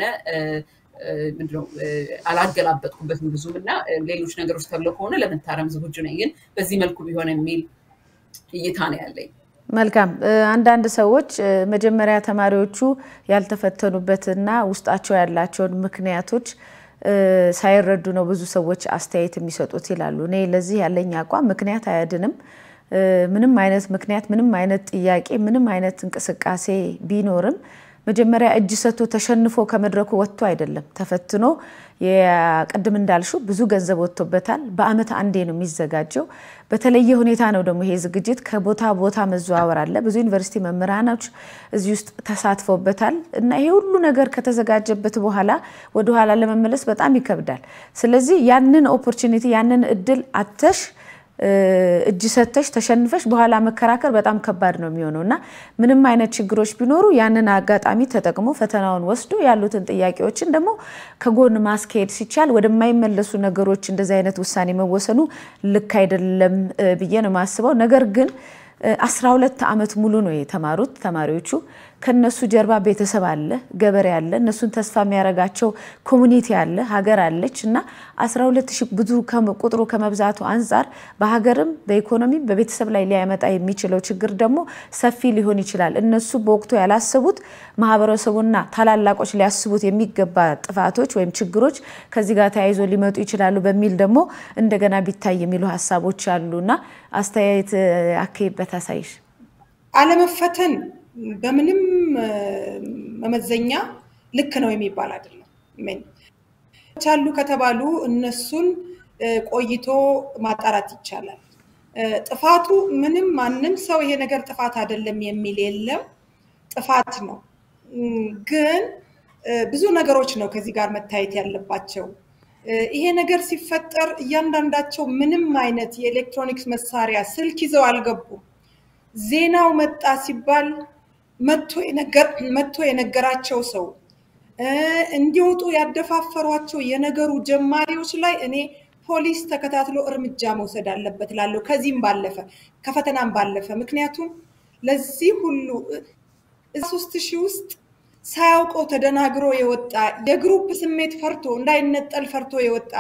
ምንድነው አላገላበጥኩበትም ብዙምና ሌሎች ነገሮች ተብለው ሆነ ለመታረም ዝግጁ ነኝ ግን በዚህ መልኩ ቢሆን የሚል እይታ ነው ያለኝ መልካም አንዳንድ ሰዎች መጀመሪያ ተማሪዎቹ ያልተፈተኑበትና ውስጣቸው ያላቸው ምክንያቶች ሳይረዱ ነው ብዙ ሰዎች አስተያየት የሚሰጡት ይላሉ እኔ ለዚህ ያለኝ አቋም ምክንያት አይደንም ምንም አይነት ምክንያት ምንም አይነት ጥያቄ ምንም አይነት እንቅስቃሴ ቢኖርም መጀመሪያ እጅ ሰጥቶ ተሸንፎ ከመድረኩ ወጥቶ አይደለም ተፈትኖ የቀድም እንዳልሹ ብዙ ገንዘብ ወጥቶበታል በአመት አንዴ ነው የሚዘጋጀው በተለየ ሁኔታ ነው ደግሞ ይሄ ዝግጅት ከቦታ ቦታ መዘዋወር አለ ብዙ ዩኒቨርሲቲ መምህራኖች እዚህ ውስጥ ተሳትፎበታል እና ይሄ ሁሉ ነገር ከተዘጋጀበት በኋላ ወደ ኋላ ለመመለስ በጣም ይከብዳል ስለዚህ ያንን ኦፖርቹኒቲ ያንን እድል አተሽ እጅ ሰጥተሽ ተሸንፈሽ በኋላ መከራከር በጣም ከባድ ነው የሚሆነውና ምንም አይነት ችግሮች ቢኖሩ ያንን አጋጣሚ ተጠቅሞ ፈተናውን ወስዶ ያሉትን ጥያቄዎችን ደግሞ ከጎን ማስኬድ ሲቻል ወደማይመለሱ ነገሮች እንደዚህ አይነት ውሳኔ መወሰኑ ልክ አይደለም ብዬ ነው ማስበው ነገር ግን አስራ ሁለት አመት ሙሉ ነው የተማሩት ተማሪዎቹ ከነሱ ጀርባ ቤተሰብ አለ ገበሬ አለ እነሱን ተስፋ የሚያረጋቸው ኮሙኒቲ አለ ሀገር አለችና አስራ ሁለት ሺህ ብዙ ቁጥሩ ከመብዛቱ አንፃር በሀገርም በኢኮኖሚ በቤተሰብ ላይ ሊያመጣ የሚችለው ችግር ደግሞ ሰፊ ሊሆን ይችላል እነሱ በወቅቱ ያላሰቡት ማህበረሰቡና ታላላቆች ሊያስቡት የሚገባ ጥፋቶች ወይም ችግሮች ከዚህ ጋር ተያይዞ ሊመጡ ይችላሉ በሚል ደግሞ እንደገና ቢታይ የሚሉ ሐሳቦች አሉና አስተያየት አከይበት አሳይሽ አለመፈተን በምንም መመዘኛ ልክ ነው የሚባል አይደለም ምን ቻሉ ከተባሉ እነሱን ቆይቶ ማጣራት ይቻላል ጥፋቱ ምንም ማንንም ሰው ይሄ ነገር ጥፋት አይደለም የሚል የለም ጥፋት ነው ግን ብዙ ነገሮች ነው ከዚህ ጋር መታየት ያለባቸው ይሄ ነገር ሲፈጠር እያንዳንዳቸው ምንም አይነት የኤሌክትሮኒክስ መሳሪያ ስልክ ይዘው አልገቡ ዜናው መጣ ሲባል መጥቶ የነገር መጥቶ የነገራቸው ሰው እንዲወጡ ያደፋፈሯቸው የነገሩ ጀማሪዎች ላይ እኔ ፖሊስ ተከታትሎ እርምጃ መውሰድ አለበት ላለው ከዚህም ባለፈ ከፈተናም ባለፈ ምክንያቱም ለዚህ ሁሉ ሶስት ሺህ ውስጥ ሳያውቀው ተደናግሮ የወጣ የግሩፕ ስሜት ፈርቶ እንዳይነጠል ፈርቶ የወጣ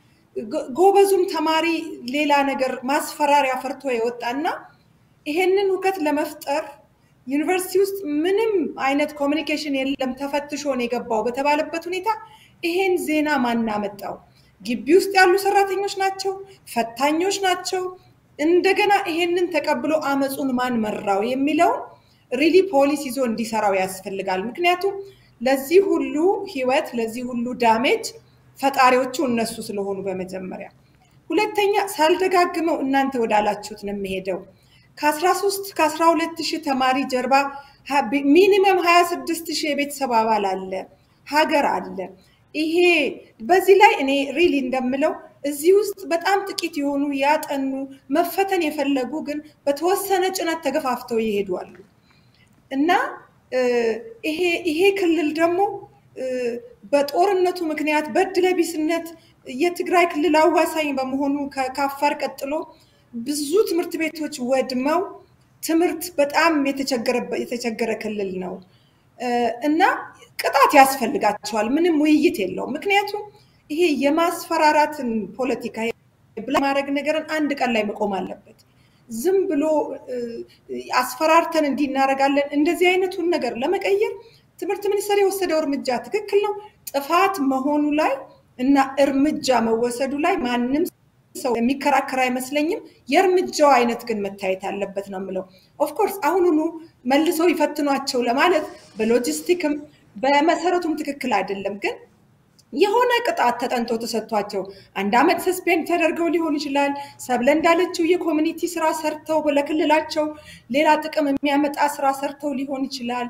ጎበዙም ተማሪ ሌላ ነገር ማስፈራሪያ ፈርቶ የወጣና ይሄንን ውከት ለመፍጠር ዩኒቨርሲቲ ውስጥ ምንም አይነት ኮሙኒኬሽን የለም ተፈትሾ ነው የገባው በተባለበት ሁኔታ ይሄን ዜና ማን አመጣው ግቢ ውስጥ ያሉ ሰራተኞች ናቸው ፈታኞች ናቸው እንደገና ይሄንን ተቀብሎ አመጹን ማን መራው የሚለው ሪሊ ፖሊስ ይዞ እንዲሰራው ያስፈልጋል ምክንያቱም ለዚህ ሁሉ ህይወት ለዚህ ሁሉ ዳሜጅ ፈጣሪዎቹ እነሱ ስለሆኑ በመጀመሪያ ሁለተኛ ሳልደጋግመው እናንተ ወዳላችሁት ነው የሚሄደው ከ13 ከ12 ሺህ ተማሪ ጀርባ ሚኒመም ሃያ ስድስት ሺህ የቤተሰብ አባል አለ ሀገር አለ ይሄ በዚህ ላይ እኔ ሪሊ እንደምለው እዚህ ውስጥ በጣም ጥቂት የሆኑ ያጠኑ መፈተን የፈለጉ ግን በተወሰነ ጭነት ተገፋፍተው ይሄዳሉ እና ይሄ ይሄ ክልል ደግሞ በጦርነቱ ምክንያት በድለቢስነት የትግራይ ክልል አዋሳኝ በመሆኑ ከአፋር ቀጥሎ ብዙ ትምህርት ቤቶች ወድመው ትምህርት በጣም የተቸገረ የተቸገረ ክልል ነው እና ቅጣት ያስፈልጋቸዋል ምንም ውይይት የለውም ምክንያቱም ይሄ የማስፈራራትን ፖለቲካ ብለማረግ ነገርን አንድ ቀን ላይ መቆም አለበት ዝም ብሎ አስፈራርተን እንዲናረጋለን እንደዚህ አይነቱን ነገር ለመቀየር ትምህርት ሚኒስቴር የወሰደው እርምጃ ትክክል ነው ጥፋት መሆኑ ላይ እና እርምጃ መወሰዱ ላይ ማንንም ሰው የሚከራከር አይመስለኝም የርምጃው አይነት ግን መታየት አለበት ነው የምለው ኦፍ ኮርስ አሁኑኑ መልሰው ይፈትኗቸው ለማለት በሎጂስቲክም በመሰረቱም ትክክል አይደለም ግን የሆነ ቅጣት ተጠንቶ ተሰጥቷቸው አንድ አመት ሰስፔንድ ተደርገው ሊሆን ይችላል ሰብለ እንዳለችው የኮሚኒቲ ስራ ሰርተው በለክልላቸው ሌላ ጥቅም የሚያመጣ ስራ ሰርተው ሊሆን ይችላል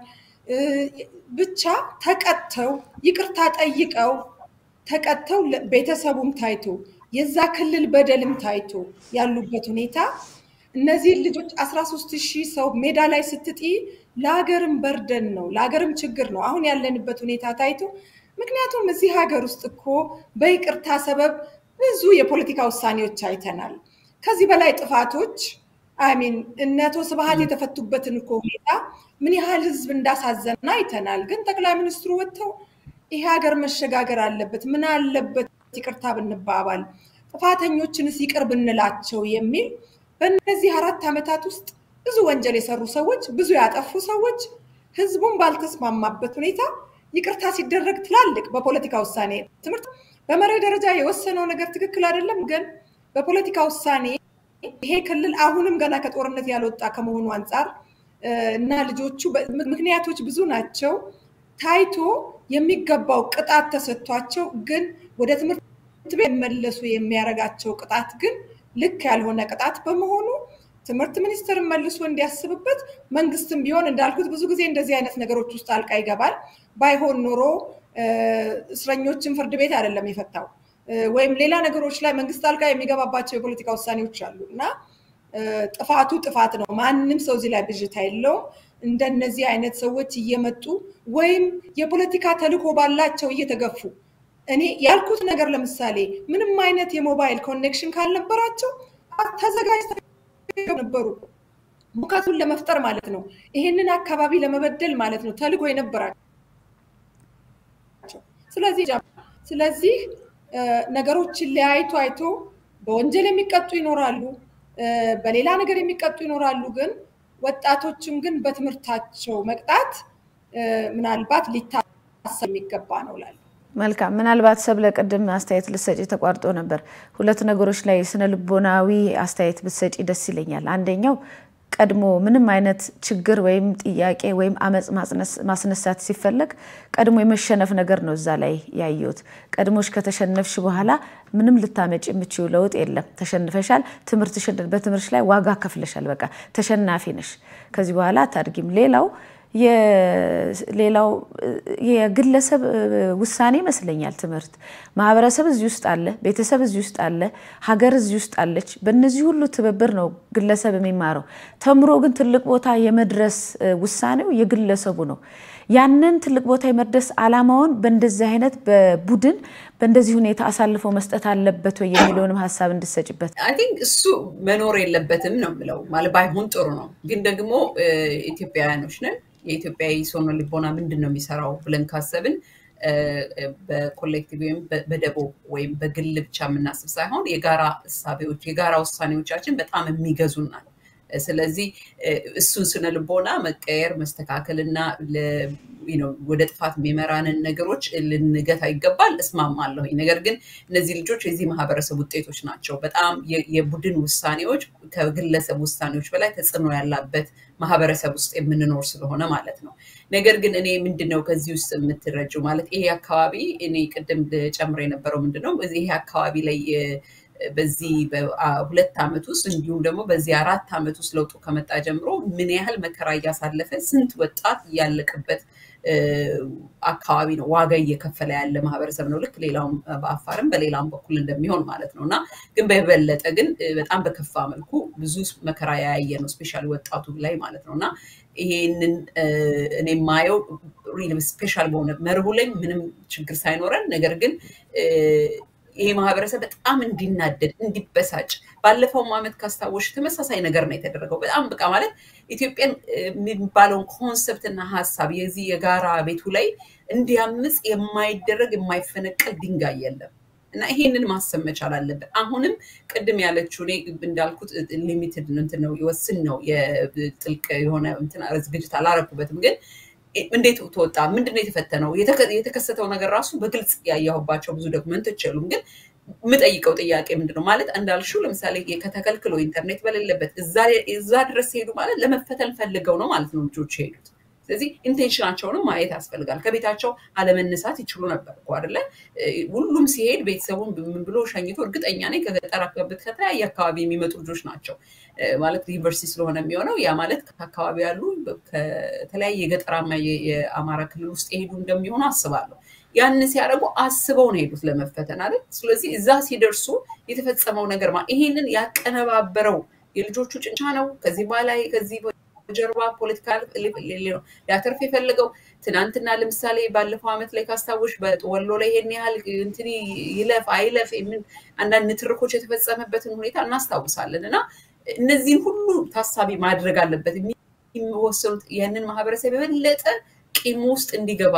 ብቻ ተቀጥተው ይቅርታ ጠይቀው ተቀጥተው ቤተሰቡም ታይቶ የዛ ክልል በደልም ታይቶ ያሉበት ሁኔታ እነዚህ ልጆች አስራ ሶስት ሺህ ሰው ሜዳ ላይ ስትጥይ ለሀገርም በርደን ነው ለሀገርም ችግር ነው አሁን ያለንበት ሁኔታ ታይቶ ምክንያቱም እዚህ ሀገር ውስጥ እኮ በይቅርታ ሰበብ ብዙ የፖለቲካ ውሳኔዎች አይተናል ከዚህ በላይ ጥፋቶች አሚን እነቶ ስብሃት የተፈቱበትን እኮ ሁኔታ ምን ያህል ህዝብ እንዳሳዘና አይተናል ግን ጠቅላይ ሚኒስትሩ ወጥተው ይሄ ሀገር መሸጋገር አለበት ምን አለበት ይቅርታ ብንባባል ጥፋተኞችንስ ይቅር ብንላቸው የሚል በእነዚህ አራት አመታት ውስጥ ብዙ ወንጀል የሰሩ ሰዎች ብዙ ያጠፉ ሰዎች ህዝቡን ባልተስማማበት ሁኔታ ይቅርታ ሲደረግ ትላልቅ በፖለቲካ ውሳኔ ትምርት በመሪ ደረጃ የወሰነው ነገር ትክክል አይደለም ግን በፖለቲካ ውሳኔ ይሄ ክልል አሁንም ገና ከጦርነት ያልወጣ ከመሆኑ አንፃር እና ልጆቹ ምክንያቶች ብዙ ናቸው ታይቶ የሚገባው ቅጣት ተሰጥቷቸው ግን ወደ ትምርት ቤት መለሱ የሚያረጋቸው ቅጣት ግን ልክ ያልሆነ ቅጣት በመሆኑ ትምርት ሚኒስትር መልሶ እንዲያስብበት መንግስትም ቢሆን እንዳልኩት ብዙ ጊዜ እንደዚህ አይነት ነገሮች ውስጥ አልቃ ይገባል ባይሆን ኖሮ እስረኞችን ፍርድ ቤት አይደለም ይፈታው ወይም ሌላ ነገሮች ላይ መንግስት አልቃ የሚገባባቸው የፖለቲካ ውሳኔዎች አሉና ጥፋቱ ጥፋት ነው ማንንም ሰው እዚህ ላይ ብጅታ የለው እንደነዚህ አይነት ሰዎች እየመጡ ወይም የፖለቲካ ተልኮ ባላቸው እየተገፉ እኔ ያልኩት ነገር ለምሳሌ ምንም አይነት የሞባይል ኮኔክሽን ካልነበራቸው ተዘጋጅተው ነበሩ ሙካቱን ለመፍጠር ማለት ነው ይሄንን አካባቢ ለመበደል ማለት ነው ተልኮ የነበራቸው ስለዚህ ስለዚህ ነገሮችን ለያይቶ አይቶ በወንጀል የሚቀጡ ይኖራሉ በሌላ ነገር የሚቀጡ ይኖራሉ ግን ወጣቶችን ግን በትምርታቸው መቅጣት ምናልባት ሊታሰብ የሚገባ ነው ላል መልካም ምናልባት ሰብለ ቀደም አስተያየት ልሰጪ ተቋርጦ ነበር ሁለት ነገሮች ላይ ስነ ልቦናዊ አስተያየት ብትሰጪ ደስ ይለኛል አንደኛው ቀድሞ ምንም አይነት ችግር ወይም ጥያቄ ወይም አመጽ ማስነሳት ሲፈልግ ቀድሞ የመሸነፍ ነገር ነው እዛ ላይ ያዩት ቀድሞሽ ከተሸነፍሽ በኋላ ምንም ልታመጪ የምትችው ለውጥ የለም ተሸንፈሻል ትምርትሽ በትምርሽ ላይ ዋጋ ከፍለሻል በቃ ተሸናፊ ነሽ ከዚህ በኋላ ታርጊም ሌላው የሌላው የግለሰብ ውሳኔ መስለኛል ትምርት ማህበረሰብ እዚህ ውስጥ አለ ቤተሰብ እዚህ ውስጥ አለ ሀገር እዚህ ውስጥ አለች በእነዚህ ሁሉ ትብብር ነው ግለሰብ የሚማረው ተምሮ ግን ትልቅ ቦታ የመድረስ ውሳኔው የግለሰቡ ነው ያንን ትልቅ ቦታ የመድረስ አላማውን በእንደዚህ አይነት በቡድን በእንደዚህ ሁኔታ አሳልፎ መስጠት አለበት ወይ የሚለውንም ሐሳብ እንድሰጭበት I think እሱ መኖር የለበትም ነው ምለው ማለት ባይሆን ጥሩ ነው ግን ደግሞ ኢትዮጵያውያኖች ነን የኢትዮጵያዊ ሶኖ ልቦና ምንድነው የሚሰራው ብለን ካሰብን በኮሌክቲቭ ወይም በደቦ ወይም በግል ብቻ ምናስብ ሳይሆን የጋራ ሐሳቦች የጋራ ውሳኔዎቻችን በጣም የሚገዙናል ስለዚህ እሱን ስነ ልቦና መቀየር መስተካከልና you know ወደ ጥፋት የሚመራንን ነገሮች ልንገታ ይገባል እስማማለሁ ነገር ግን እነዚህ ልጆች የዚህ ማህበረሰብ ውጤቶች ናቸው በጣም የቡድን ውሳኔዎች ከግለሰብ ውሳኔዎች በላይ ተጽዕኖ ያላበት ማህበረሰብ ውስጥ የምንኖር ስለሆነ ማለት ነው ነገር ግን እኔ ምንድነው ከዚህ ውስጥ የምትረጁ ማለት ይሄ አካባቢ እኔ ቀደም ጨምሬ የነበረው ምንድነው ይሄ አካባቢ ላይ በዚህ በሁለት አመት ውስጥ እንዲሁም ደግሞ በዚህ አራት አመት ውስጥ ለውጡ ከመጣ ጀምሮ ምን ያህል መከራ ያሳለፈ ስንት ወጣት ያለቀበት አካባቢ ነው ዋጋ እየከፈለ ያለ ማህበረሰብ ነው ልክ ሌላውም በአፋርም በሌላም በኩል እንደሚሆን ማለት ነውና ግን በበለጠ ግን በጣም በከፋ መልኩ ብዙ መከራ ያያየ ነው ስፔሻሊ ወጣቱ ላይ ማለት ነውና ይሄንን እኔ ማየው ሪሊ ስፔሻል በሆነ መርሁ ላይ ምንም ችግር ሳይኖረን ነገር ግን ይሄ ማህበረሰብ በጣም እንዲናደድ እንዲበሳጭ ባለፈው አመት ካስታወሽ ተመሳሳይ ነገር ነው የተደረገው በጣም በቃ ማለት ኢትዮጵያን የሚባለው ኮንሰፕት እና ሐሳብ የዚህ የጋራ ቤቱ ላይ እንዲያምጽ የማይደረግ የማይፈነቀል ድንጋይ የለም እና ይሄንን ማሰብ መቻል አለበት አሁንም ቀድም ያለችው እኔ እንዳልኩት ሊሚትድ ነው ይወስን ነው የጥልቅ የሆነ እንትን ዝግጅት አላረኩበትም ግን እንዴት ተወጣ ምንድነው የተፈተነው የተከሰተው ነገር ራሱ በግልጽ ያያሁባቸው ብዙ ዶክመንቶች አሉም ግን ምጠይቀው ጥያቄ ምንድነው ማለት እንዳልሽው ለምሳሌ ከተከልክሎ ኢንተርኔት በሌለበት እዛ እዛ ድረስ ሄዱ ማለት ለመፈተን ፈልገው ነው ማለት ነው ልጆች ሄዱት ስለዚህ ኢንቴንሽናቸውንም ማየት ያስፈልጋል ከቤታቸው አለመነሳት ይችላሉ ነበር እኮ አይደለ ሁሉም ሲሄድ ቤተሰቡን ምን ብሎ ሸኝቶ እርግጠኛ ነኝ ከገጠር አካባቢ ከተለያየ አካባቢ የሚመጡ ልጆች ናቸው ማለት ዩኒቨርሲቲ ስለሆነ የሚሆነው ያ ማለት ከአካባቢ ያሉ ከተለያየ ገጠራማ የአማራ ክልል ውስጥ ሄዱ እንደሚሆኑ አስባለሁ ያን ሲያረጉ አስበው ነው ሄዱት ለመፈተን አይደል ስለዚህ እዛ ሲደርሱ የተፈጸመው ነገር ማለት ይሄንን ያቀነባበረው የልጆቹ ጭንቻ ነው ከዚህ በላይ ከዚህ ጀርባ ፖለቲካል ያተርፍ የፈለገው ትናንትና ለምሳሌ ባለፈው አመት ላይ ካስታውሽ በወሎ ላይ ይሄን ያህል እንትኒ ይለፍ አይለፍ ምን አንዳንድ ንትርኮች የተፈጸመበትን ሁኔታ እናስታውሳለንና እነዚህን ሁሉ ታሳቢ ማድረግ አለበት የሚወሰኑት ያንን ማህበረሰብ በበለጠ ቂም ውስጥ እንዲገባ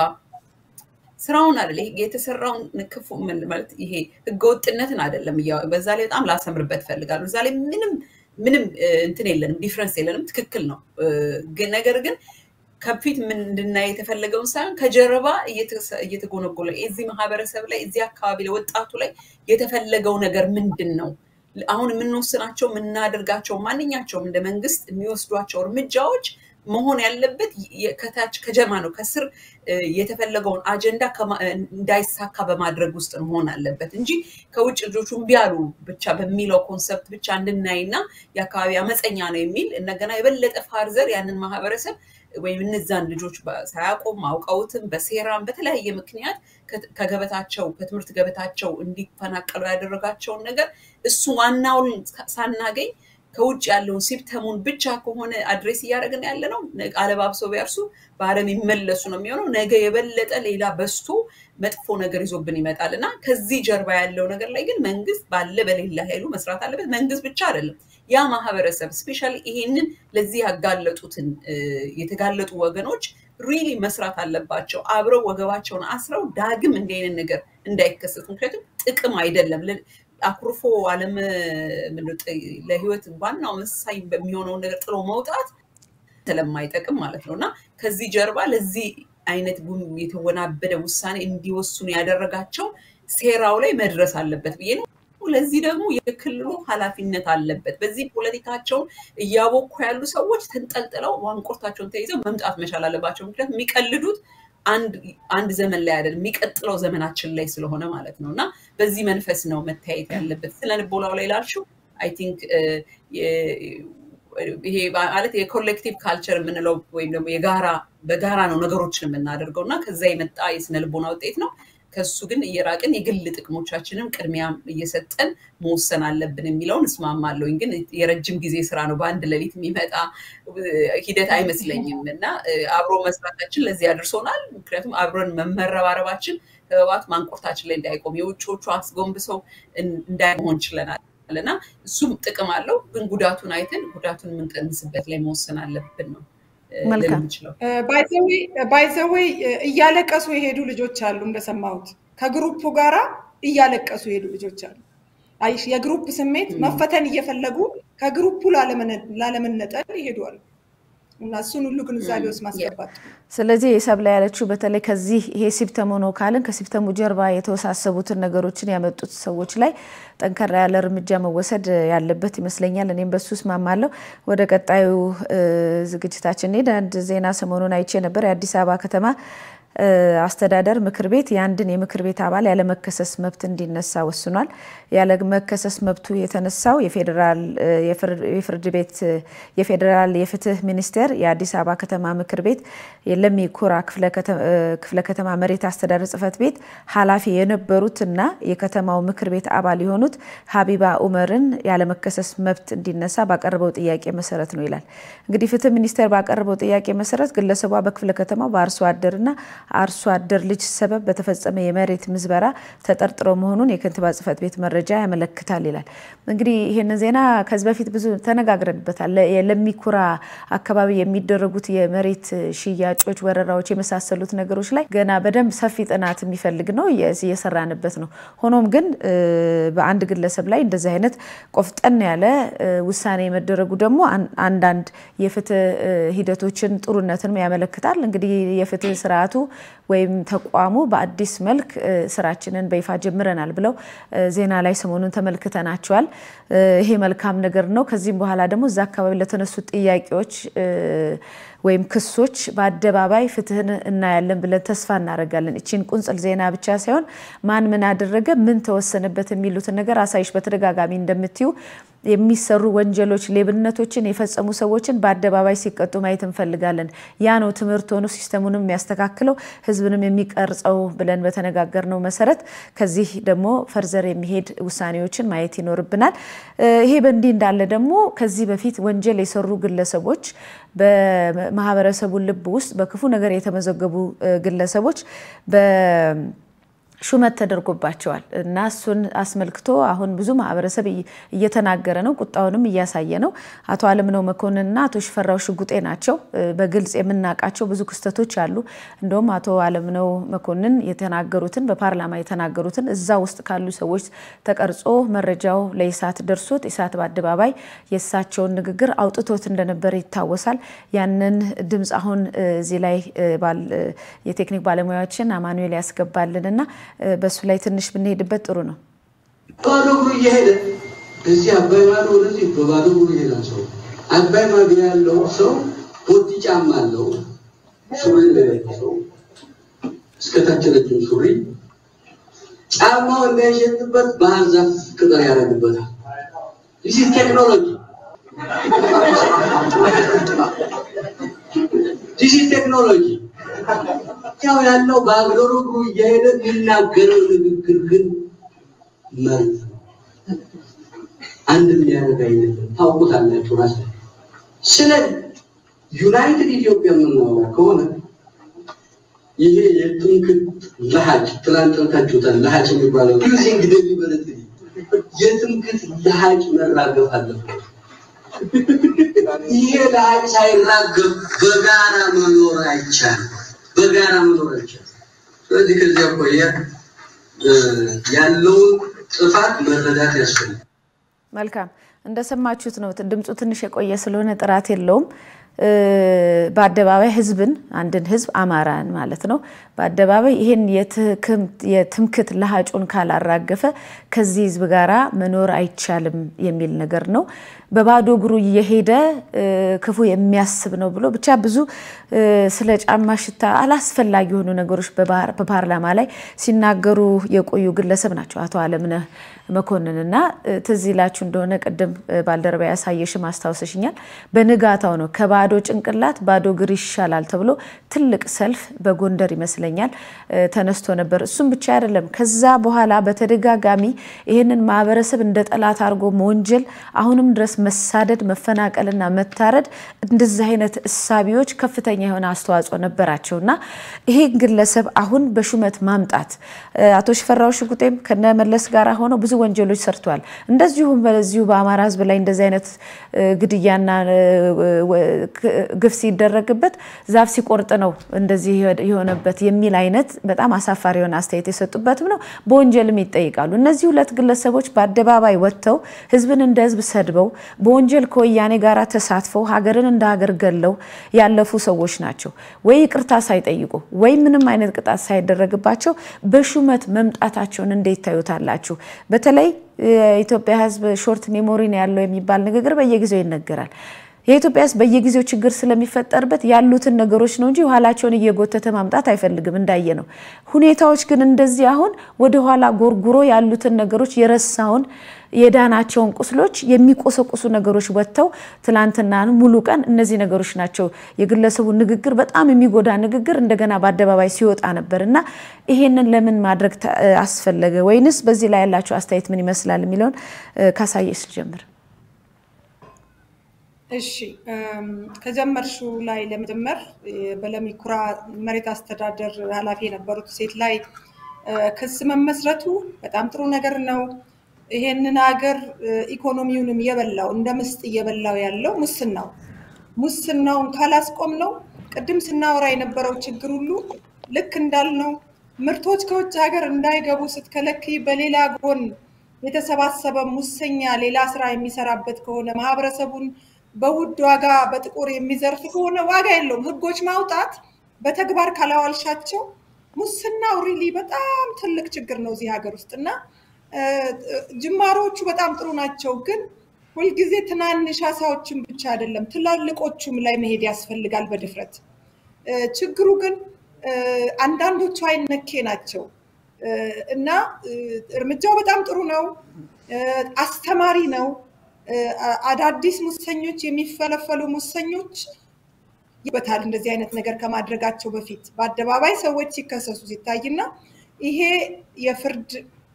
ስራውን አይደል የተሰራው ንክፉ ማለት ይሄ ህገወጥነትን አይደለም በዛ ላይ በጣም ላሰምርበት ፈልጋለሁ በዛ ላይ ምንም ምንም እንትን የለንም ዲፈረንስ የለንም ትክክል ነው ግን ነገር ግን ከፊት ምን እንድናይ የተፈለገው ሳይሆን ከጀርባ እየተጎነጎለ እዚህ ማህበረሰብ ላይ እዚህ አካባቢ ላይ ወጣቱ ላይ የተፈለገው ነገር ምንድነው አሁን ምንወስናቸው ምናደርጋቸው ማንኛቸውም እንደ መንግስት የሚወስዷቸው እርምጃዎች መሆን ያለበት ከታች ከጀርማ ነው ከስር የተፈለገውን አጀንዳ እንዳይሳካ በማድረግ ውስጥ መሆን አለበት እንጂ ከውጭ ልጆቹን ቢያሉ ብቻ በሚለው ኮንሰፕት ብቻ እንድናይና ያካባቢ አመፀኛ ነው የሚል እንደገና የበለጠ ፋርዘር ያንን ማህበረሰብ ወይ እነዛን ልጆች ሳያቆም አውቀውትም በሴራም በተለያየ ምክንያት ከገበታቸው ከትምህርት ገበታቸው እንዲፈናቀሉ ያደረጋቸው ነገር እሱ ዋናውን ሳናገኝ ከውጭ ያለው ሲምፕተሙን ብቻ ከሆነ አድሬስ ያደርገን ያለ ነው አለባብሰው ቢያርሱ ባረም ይመለሱ ነው የሚሆነው ነገ የበለጠ ሌላ በስቶ መጥፎ ነገር ይዞብን ይመጣልና ከዚህ ጀርባ ያለው ነገር ላይ ግን መንግስት ባለ በሌላ ኃይሉ መስራት አለበት መንግስት ብቻ አይደለም ያ ማህበረሰብ ስፔሻሊ ይሄንን ለዚህ ያጋለጡትን የተጋለጡ ወገኖች ሪሊ መስራት አለባቸው አብረው ወገባቸውን አስረው ዳግም እንደይነ ነገር እንዳይከሰት ምክንያቱም ጥቅም አይደለም አኩርፎ ዓለም ለህይወት ዋናው መሳይ በሚሆነው ነገር ጥሎ መውጣት ተለማይጠቅም ማለት ነውና ከዚህ ጀርባ ለዚህ አይነት የተወናበደ ውሳኔ እንዲወስኑ ያደረጋቸው ሴራው ላይ መድረስ አለበት ብዬ ነው ለዚህ ደግሞ የክልሉ ኃላፊነት አለበት በዚህ ፖለቲካቸው ያቦኩ ያሉ ሰዎች ተንጠልጥለው ዋንቆርታቸውን ተይዘው መምጣት መቻል አለባቸው ምክንያቱም የሚቀልዱት አንድ አንድ ዘመን ላይ አይደል የሚቀጥለው ዘመናችን ላይ ስለሆነ ማለት ነውና በዚህ መንፈስ ነው መታየት ያለበት ስለልቦላው ላይ ላልሽው አይ ቲንክ ይሄ ማለት የኮሌክቲቭ ካልቸር ምንለው ወይም ደግሞ የጋራ በጋራ ነው ነገሮችን የምናደርገውና ከዛ የመጣ የስነልቦና ውጤት ነው ከሱ ግን እየራቀን የግል ጥቅሞቻችንን ቅድሚያም እየሰጠን መወሰን አለብን የሚለውን እስማማለሁ ግን የረጅም ጊዜ ስራ ነው በአንድ ለሊት የሚመጣ ሂደት አይመስለኝምና አብሮ መስራታችን ለዚህ ያደርሶናል ምክንያቱም አብሮን መመረባረባችን ተባባት ማንቆርታችን ላይ እንዳይቆም የውጮቹ አስጎንብሰው እንዳይሆን ይችላልና እሱም ጥቅም አለው ግን ጉዳቱን አይተን ጉዳቱን ምንቀንስበት ላይ መወሰን አለብን ነው መልካም ባይዘዌ ባይዘዌ እያለቀሱ የሄዱ ልጆች አሉ እንደሰማሁት ከግሩፑ ጋራ እያለቀሱ የሄዱ ልጆች አሉ አይሽ የግሩፕ ስሜት መፈተን እየፈለጉ ከግሩፑ ላለመነጠል ይሄዳሉ እና እሱን ሁሉ ግን ዛሬ ውስጥ ማስገባት ስለዚህ የሰብለ ያለችው በተለይ ከዚህ ይሄ ሲምፕተም ነው ካለን ከሲምፕተሙ ጀርባ የተወሳሰቡትን ነገሮችን ያመጡት ሰዎች ላይ ጠንከራ ያለ እርምጃ መወሰድ ያለበት ይመስለኛል እኔም በሱስ ማማለው ወደ ቀጣዩ ዝግጅታችን ሄደ አንድ ዜና ሰሞኑን አይቼ ነበር የአዲስ አበባ ከተማ አስተዳደር ምክር ቤት ያንድን የምክር ቤት አባል ያለ መከሰስ መብት እንዲነሳ ወስኗል ያለ መከሰስ መብቱ የተነሳው የፌደራል የፍርድ ቤት የፌደራል የፍትህ ሚኒስቴር የአዲስ አበባ ከተማ ምክር ቤት የለሚኩራ ክፍለ ከተማ መሬት አስተዳደር ጽፈት ቤት ኃላፊ የነበሩትና የከተማው ምክር ቤት አባል የሆኑት ሀቢባ ኡመርን ያለ መከሰስ መብት እንዲነሳ ባቀረበው ጥያቄ መሰረት ነው ይላል እንግዲህ ፍትህ ሚኒስቴር ባቀረበው ጥያቄ መሰረት ግለሰቧ በክፍለ ከተማው በአርሶ አደርና አርሶ አደር ልጅ ሰበብ በተፈጸመ የመሬት ምዝበራ ተጠርጥሮ መሆኑን የከንቲባ ጽፈት ቤት መረጃ ያመለክታል ይላል እንግዲህ ይሄን ዜና ከዚህ በፊት ብዙ ተነጋግረንበታል ለሚኩራ አካባቢ የሚደረጉት የመሬት ሽያጮች ወረራዎች የመሳሰሉት ነገሮች ላይ ገና በደንብ ሰፊ ጥናት የሚፈልግ ነው እየሰራንበት ነው ሆኖም ግን በአንድ ግለሰብ ላይ እንደዚህ አይነት ቆፍጠን ያለ ውሳኔ መደረጉ ደግሞ አንዳንድ የፍትህ ሂደቶችን ጥሩነትን ያመለክታል እንግዲህ የፍትህ ስርዓቱ ወይም ተቋሙ በአዲስ መልክ ስራችንን በይፋ ጀምረናል ብለው ዜና ላይ ሰሞኑን ተመልክተናቸዋል ይሄ መልካም ነገር ነው ከዚህም በኋላ ደግሞ እዛ አካባቢ ለተነሱ ጥያቄዎች ወይም ክሶች በአደባባይ ፍትህን እናያለን ብለን ተስፋ እናደርጋለን እቺን ቁንጽል ዜና ብቻ ሳይሆን ማን ምን አደረገ ምን ተወሰነበት የሚሉት ነገር አሳይሽ በተደጋጋሚ እንደምትዩ የሚሰሩ ወንጀሎች ሌብነቶችን የፈጸሙ ሰዎችን በአደባባይ ሲቀጡ ማየት እንፈልጋለን ያ ነው ትምርት ሆኖ ሲስተሙንም የሚያስተካክለው ህዝብንም የሚቀርጸው ብለን በተነጋገርነው መሰረት ከዚህ ደግሞ ፈርዘር የሚሄድ ውሳኔዎችን ማየት ይኖርብናል ይሄ በእንዲህ እንዳለ ደግሞ ከዚህ በፊት ወንጀል የሰሩ ግለሰቦች በማህበረሰቡ ልብ ውስጥ በክፉ ነገር የተመዘገቡ ግለሰቦች በ ሹመት ተደርጎባቸዋል እና እሱን አስመልክቶ አሁን ብዙ ማህበረሰብ እየተናገረ ነው ቁጣውንም እያሳየ ነው አቶ አለምነው መኮንንና አቶ ሽፈራው ሽጉጤ ናቸው በግልጽ የምናቃቸው ብዙ ክስተቶች አሉ እንደውም አቶ አለምነው መኮንን የተናገሩትን በፓርላማ የተናገሩትን እዛ ውስጥ ካሉ ሰዎች ተቀርጾ መረጃው ለኢሳት ደርሶት ኢሳት በአደባባይ የሳቸውን ንግግር አውጥቶት እንደነበር ይታወሳል ያንን ድምጽ አሁን እዚህ ላይ ባል የቴክኒክ ባለሙያዎችን አማኑኤል ያስገባልንና በሱ ላይ ትንሽ ብንሄድበት ጥሩ ነው ባዶ ጉሩ ይሄደ እዚህ አባይ ማዶ ወደዚህ በባዶ ጉሩ ይሄዳል ሰው አባይ ማዶ ያለው ሰው ቦቲ ጫማ አለው ሱሪ ለለበሰው እስከታች ረጅም ሱሪ ጫማው እንዳይሸትበት ባህር ዛፍ ቅጠል ያደርግበታል this is technology this is technology ያው ያለው ባግዶሩ ጉሩ ይሄደ ይናገረው ንግግር ግን ማለት አንድ የሚያደርግ አይደለም ታውቁታላችሁ ራስ ስለ ዩናይትድ ኢትዮጵያ ነው ከሆነ ይሄ የትንክት ለሃጅ ትላንታችሁታል ለሃጅ የሚባለው ዩዚንግ ዴሊበሬት የትንክት ለሃጅ መራገፍ አለበት ይሄ ለሃጅ ሳይራገፍ በጋራ መኖር አይቻልም በጋራ መኖር አይቻልም ስለዚህ ከዚያ ቆየ ያለው ጥፋት መረዳት ያስፈልጋል መልካም እንደሰማችሁት ነው ድምጹ ትንሽ የቆየ ስለሆነ ጥራት የለውም በአደባባይ ህዝብን አንድን ህዝብ አማራን ማለት ነው በአደባባይ ይሄን የትምክት ለሃጩን ካላራገፈ ከዚህ ህዝብ ጋራ መኖር አይቻልም የሚል ነገር ነው በባዶ ግሩ እየሄደ ክፉ የሚያስብ ነው ብሎ ብቻ ብዙ ስለ ጫማ ሽታ አላስፈላጊ ሆኑ ነገሮች በፓርላማ ላይ ሲናገሩ የቆዩ ግለሰብ ናቸው አቶ አለምነህ መኮንንና ተዚላችሁ እንደሆነ ቀደም ባልደረባ ያሳየሽ ማስተዋወስሽኛል በንጋታው ነው ከባዶ ጭንቅላት ባዶ ግር ይሻላል ተብሎ ትልቅ ሰልፍ በጎንደር ይመስለኛል ተነስቶ ነበር እሱም ብቻ አይደለም ከዛ በኋላ በተደጋጋሚ ይሄንን ማህበረሰብ እንደ ጠላት አርጎ ወንጀል አሁንም ድረስ መሳደድ መፈናቀልና መታረድ እንደዚህ አይነት እሳቢዎች ከፍተኛ የሆነ አስተዋጽኦ ነበራቸውና ይሄ ግለሰብ አሁን በሹመት ማምጣት አቶ ሽፈራው ሽጉጤም ከነመለስ ጋር ሆኖ ብዙ ወንጀሎች ሰርቷል እንደዚሁም በዚሁ በአማራ ህዝብ ላይ እንደዚህ አይነት ግድያና ግፍ ሲደረግበት ዛፍ ሲቆርጥ ነው እንደዚህ የሆነበት የሚል አይነት በጣም አሳፋሪ የሆነ አስተያየት የሰጡበትም ነው በወንጀልም ይጠይቃሉ እነዚህ ሁለት ግለሰቦች በአደባባይ ወጥተው ህዝብን እንደ ህዝብ ሰድበው በወንጀል ከወያኔ ጋራ ተሳትፈው ሀገርን እንደ ሀገር ገለው ያለፉ ሰዎች ናቸው ወይ ይቅርታ ሳይጠይቁ ወይ ምንም አይነት ቅጣት ሳይደረግባቸው በሹመት መምጣታቸውን እንዴት ታዩታላችሁ በተለይ የኢትዮጵያ ህዝብ ሾርት ሜሞሪ ነው ያለው የሚባል ንግግር በየጊዜው ይነገራል የኢትዮጵያስ በየጊዜው ችግር ስለሚፈጠርበት ያሉትን ነገሮች ነው እንጂ ኋላቸውን እየጎተተ ማምጣት አይፈልግም እንዳየነው ሁኔታዎች ግን እንደዚህ አሁን ወደ ኋላ ጎርጉሮ ያሉትን ነገሮች የረሳውን የዳናቸውን ቁስሎች የሚቆሰቁሱ ነገሮች ወጥተው ትላንትና ሙሉ ቀን እነዚህ ነገሮች ናቸው የግለሰቡ ንግግር በጣም የሚጎዳ ንግግር እንደገና በአደባባይ ሲወጣ ነበርና ይሄንን ለምን ማድረግ አስፈለገ ወይንስ በዚህ ላይ ያላችሁ አስተያየት ምን ይመስላል የሚለውን ካሳየስ ጀምር እሺ ከጀመርሹ ላይ ለመጀመር በለሚኩራ መሬት አስተዳደር ኃላፊ የነበሩት ሴት ላይ ክስ መመስረቱ በጣም ጥሩ ነገር ነው ይሄንን ሀገር ኢኮኖሚውንም የበላው እንደምስጥ የበላው ያለው ሙስናው ሙስናውን ካላስቆም ነው ቅድም ስናወራ የነበረው ችግር ሁሉ ልክ እንዳልነው ምርቶች ከውጭ ሀገር እንዳይገቡ ስትከለክይ በሌላ ጎን የተሰባሰበ ሙሰኛ ሌላ ስራ የሚሰራበት ከሆነ ማህበረሰቡን በውድ ዋጋ በጥቁር የሚዘርፍ ከሆነ ዋጋ የለውም ህጎች ማውጣት በተግባር ካላዋልሻቸው ሙስናው ሪሊ በጣም ትልቅ ችግር ነው እዚህ ሀገር ውስጥና ጅማሮቹ በጣም ጥሩ ናቸው ግን ሁሉ ጊዜ ትናንሽ አሳዎችን ብቻ አይደለም ትላልቆቹም ላይ መሄድ ያስፈልጋል በድፍረት ችግሩ ግን አንዳንዶቹ አይነኬ ናቸው እና እርምጃው በጣም ጥሩ ነው አስተማሪ ነው አዳዲስ ሙሰኞች የሚፈለፈሉ ሙሰኞች ይበታል እንደዚህ አይነት ነገር ከማድረጋቸው በፊት በአደባባይ ሰዎች ሲከሰሱ ሲታይና ይሄ የፍርድ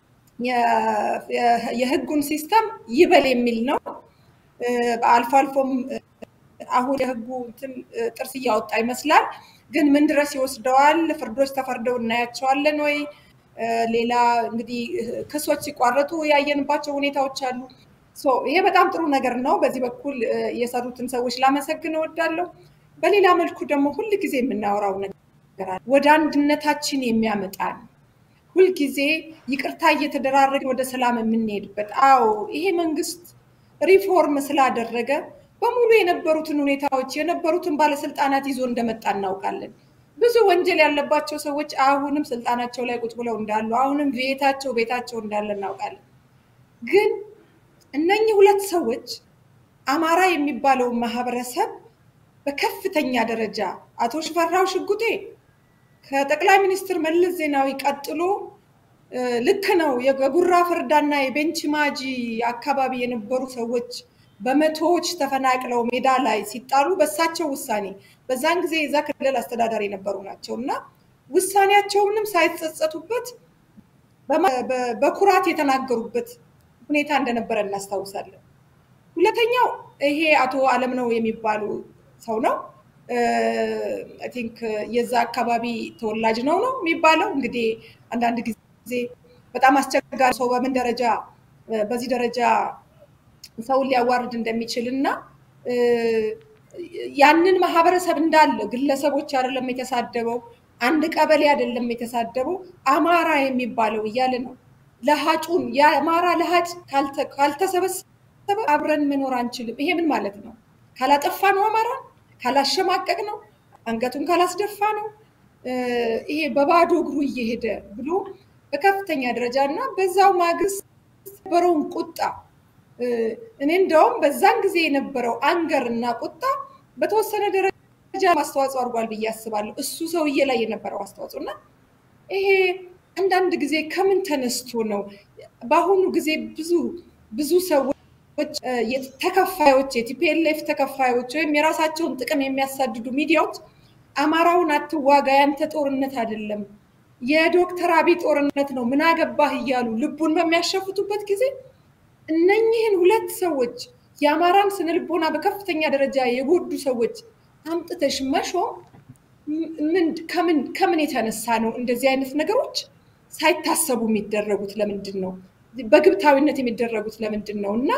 የህጉን ሲስተም ይበል የሚል ነው አልፎ አልፎም አሁን የህጉ ጥርስ ያወጣ ይመስላል ግን ምን ድረስ ይወስደዋል ፍርዶች ተፈርደው እናያቸዋለን ወይ ሌላ እንግዲህ ክሶች ሲቋረጡ ያየንባቸው ሁኔታዎች አሉ ሶ ይሄ በጣም ጥሩ ነገር ነው በዚህ በኩል የሰሩትን ሰዎች ላመሰግን እወዳለሁ በሌላ መልኩ ደግሞ ሁሉ ጊዜ የምናወራው ነገር አለ ወደ አንድነታችን የሚያመጣን ሁሉ ጊዜ ይቅርታ እየተደራረግን ወደ ሰላም የምንሄድበት አዎ ይሄ መንግስት ሪፎርም ስላደረገ በሙሉ የነበሩትን ሁኔታዎች የነበሩትን ባለስልጣናት ይዞ እንደመጣ እናውቃለን ብዙ ወንጀል ያለባቸው ሰዎች አሁንም ስልጣናቸው ላይ ቁጭ ብለው እንዳሉ አሁንም ቤታቸው ቤታቸው እንዳለ እናውቃለን ግን እነኚህ ሁለት ሰዎች አማራ የሚባለው ማህበረሰብ በከፍተኛ ደረጃ አቶ ሽፈራው ሽጉጤ ከጠቅላይ ሚኒስትር መለስ ዜናዊ ቀጥሎ ልክ ነው የጉራ ፍርዳና የቤንች ማጂ አካባቢ የነበሩ ሰዎች በመቶዎች ተፈናቅለው ሜዳ ላይ ሲጣሉ በሳቸው ውሳኔ በዛን ጊዜ የዛ ክልል አስተዳዳሪ የነበሩ ናቸውና ውሳኔያቸውንም ሳይጸጸቱበት በኩራት የተናገሩበት ሁኔታ እንደነበረ እናስታውሳለን ሁለተኛው ይሄ አቶ አለም ነው የሚባሉ ሰው ነው አይ ቲንክ የዛ አካባቢ ተወላጅ ነው ነው የሚባለው እንግዲህ አንዳንድ ጊዜ በጣም አስቸጋሪ ሰው በምን ደረጃ በዚህ ደረጃ ሰው ሊያዋርድ እንደሚችልና ያንን ማህበረሰብ እንዳለ ግለሰቦች አይደለም የተሳደበው አንድ ቀበሌ አይደለም የተሳደበው አማራ የሚባለው ይያለ ነው ለሃጩን የአማራ ለሃጭ ካልተሰበሰበ አብረን መኖር አንችልም ይሄ ምን ማለት ነው ካላጠፋ ነው አማራ ካላሸማቀቅ ነው አንገቱን ካላስደፋ ነው ይሄ በባዶ እግሩ እየሄደ ብሎ በከፍተኛ ደረጃና በዛው ማግስት በሮን ቁጣ እኔ እንደውም በዛን ጊዜ የነበረው አንገርና ቁጣ በተወሰነ ደረጃ ማስተዋጽኦ አድርጓል ብዬ አስባለሁ እሱ ሰውዬ ላይ የነበረው አስተዋጽኦና ይሄ አንዳንድ ጊዜ ከምን ተነስቶ ነው በአሁኑ ጊዜ ብዙ ብዙ ሰዎች የተከፋዮች የቲፒኤልኤፍ ተከፋዮች ወይም የራሳቸውን ጥቅም የሚያሳድዱ ሚዲያዎች አማራውን አትዋጋ ያንተ ጦርነት አይደለም የዶክተር አብይ ጦርነት ነው ምን አገባህ ይያሉ ልቡን በሚያሸፍቱበት ጊዜ እነኚህን ሁለት ሰዎች የአማራን ስነልቦና በከፍተኛ ደረጃ የጎዱ ሰዎች አምጥተሽ መሾ ምን ከምን ከምን የተነሳ ነው እንደዚህ አይነት ነገሮች ሳይታሰቡ የሚደረጉት ለምንድነው በግብታዊነት የሚደረጉት ለምንድነውና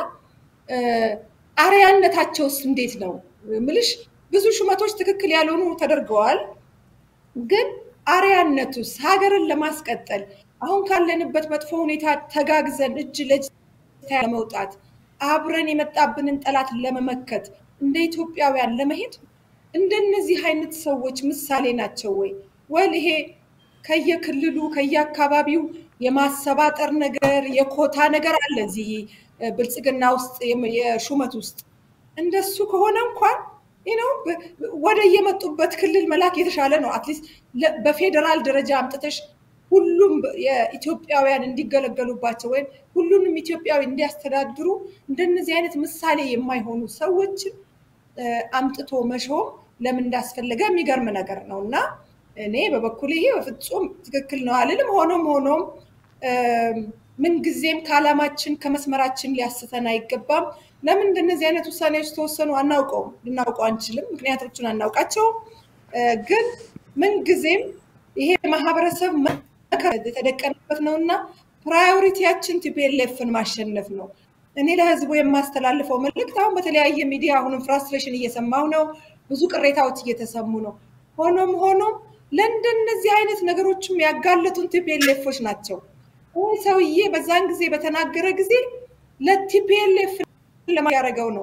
አሪያነታቸውስ እንዴት ነው ምልሽ ብዙ ሹመቶች ትክክል ያልሆኑ ተደርገዋል ግን አሪያነቱስ ሀገርን ለማስቀጠል አሁን ካለንበት መጥፎ ሁኔታ ተጋግዘን እጅ ለእጅ ለመውጣት አብረን የመጣብንን ጠላት ለመመከት እንደ ኢትዮጵያውያን ለመሄድ እንደነዚህ አይነት ሰዎች ምሳሌ ናቸው ወይ ወል ይሄ ከየክልሉ ከየአካባቢው የማሰባጠር ነገር የኮታ ነገር አለ እዚህ ብልጽግና ውስጥ የሹመት ውስጥ እንደሱ ከሆነ እንኳን you know ወደ የመጡበት ክልል መላክ የተሻለ ነው አትሊስት በፌደራል ደረጃ አምጥተሽ ሁሉም የኢትዮጵያውያን እንዲገለገሉባቸው ወይ ሁሉንም ኢትዮጵያዊ እንዲያስተዳድሩ እንደነዚህ አይነት ምሳሌ የማይሆኑ ሰዎች አምጥቶ መሾም ለምን እንዳስፈልገ የሚገርም ነገር ነውና እኔ በበኩሌ ይሄ በፍጹም ትክክል ነው አልልም ሆኖም ሆኖም ምን ጊዜም ካላማችን ከመስመራችን ሊያስተና አይገባም ለምን እንደነዚህ አይነት ውሳኔዎች ተወሰኑ አናውቀው ልናውቀው አንችልም ምክንያቶቹን አናውቃቸው ግን ምን ጊዜም ይሄ ማህበረሰብ ተደቀነበት ነውና ፕራዮሪቲያችን ቲፒኤልኤፍን ማሸነፍ ነው እኔ ለህዝቡ የማስተላልፈው መልእክት አሁን በተለያየ ሚዲያ አሁንም ፍራስትሬሽን እየሰማው ነው ብዙ ቅሬታዎች እየተሰሙ ነው ሆኖም ሆኖም ለእንደነዚህ አይነት ነገሮችም ያጋለጡን ቲፒኤልኤፎች ናቸው ወይ ሰውዬ በዛን ጊዜ በተናገረ ጊዜ ለቲፒኤልኤፍ ለማያረጋው ነው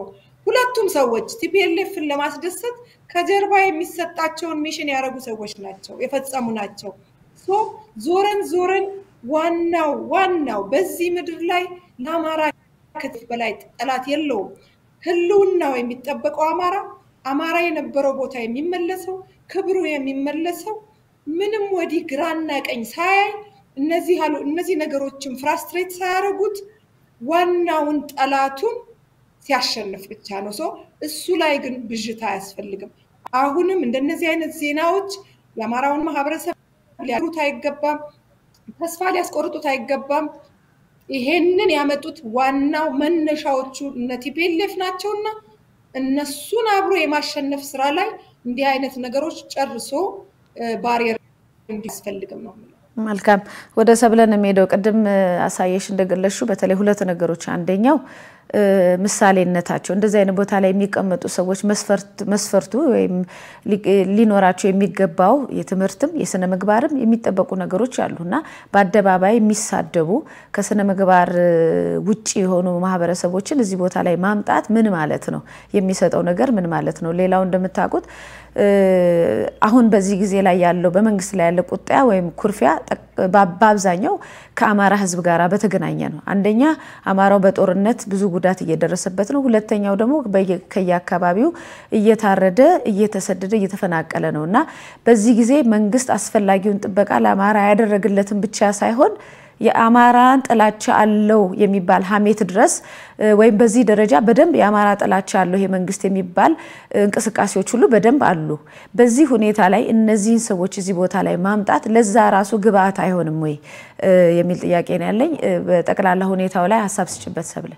ሁለቱም ሰዎች ቲፒኤልኤፍን ለማስደሰት ከጀርባ የሚሰጣቸውን ሚሽን ያረጉ ሰዎች ናቸው የፈጸሙ ናቸው ሶ ዞረን ዞረን ዋናው ዋናው በዚህ ምድር ላይ ለአማራ ከዚህ በላይ ጠላት የለውም ህልውናው የሚጠበቀው አማራ አማራ የነበረው ቦታ የሚመለሰው ክብሩ የሚመለሰው ምንም ወዲ ግራና ቀኝ ሳይ እነዚህ አሉ እነዚህ ነገሮችን ፍራስትሬት ሳያረጉት ዋናውን ጠላቱን ሲያሸንፍ ብቻ ነው ሶ እሱ ላይ ግን ብጅታ ያስፈልግም አሁንም እንደነዚህ አይነት ዜናዎች የአማራውን ማህበረሰብ ሊያሩት አይገባም ተስፋ ሊያስቆርጡት አይገባም ይሄንን ያመጡት ዋናው መነሻዎቹ ነቲፒኤልኤፍ ናቸውና እነሱን አብሮ የማሸነፍ ስራ ላይ እንዲህ አይነት ነገሮች ጨርሶ ባሪየር እንዲስፈልግም ነው መልካም ወደ ሰብለን የሚሄደው ቅድም አሳየሽ እንደገለሹ በተለይ ሁለት ነገሮች አንደኛው ምሳሌነታቸው እንደዚህ አይነት ቦታ ላይ የሚቀመጡ ሰዎች መስፈርት መስፈርቱ ወይም ሊኖራቸው የሚገባው የትምርትም የስነ ምግባርም የሚጠበቁ ነገሮች አሉና በአደባባይ የሚሳደቡ ከስነ ምግባር ውጪ የሆኑ ማህበረሰቦችን እዚህ ቦታ ላይ ማምጣት ምን ማለት ነው የሚሰጠው ነገር ምን ማለት ነው ሌላው እንደምታውቁት አሁን በዚህ ጊዜ ላይ ያለው በመንግስት ላይ ያለው ቁጣ ወይም ኩርፊያ በአብዛኛው ከአማራ ህዝብ ጋር በተገናኘ ነው አንደኛ አማራው በጦርነት ብዙ ጉዳት እየደረሰበት ነው ሁለተኛው ደግሞ በየአካባቢው እየታረደ እየተሰደደ እየተፈናቀለ ነውና በዚህ ጊዜ መንግስት አስፈላጊውን ጥበቃ ለአማራ ያደረገለትን ብቻ ሳይሆን የአማራን ጥላቻ አለው የሚባል ሀሜት ድረስ ወይም በዚህ ደረጃ በደንብ የአማራ ጥላቻ አለው ይሄ መንግስት የሚባል እንቅስቃሴዎች ሁሉ በደንብ አሉ በዚህ ሁኔታ ላይ እነዚህን ሰዎች እዚህ ቦታ ላይ ማምጣት ለዛ ራሱ ግብአት አይሆንም ወይ የሚል ጥያቄ ነው ያለኝ በጠቅላላ ሁኔታው ላይ ሐሳብ ስጭበት ሰብለ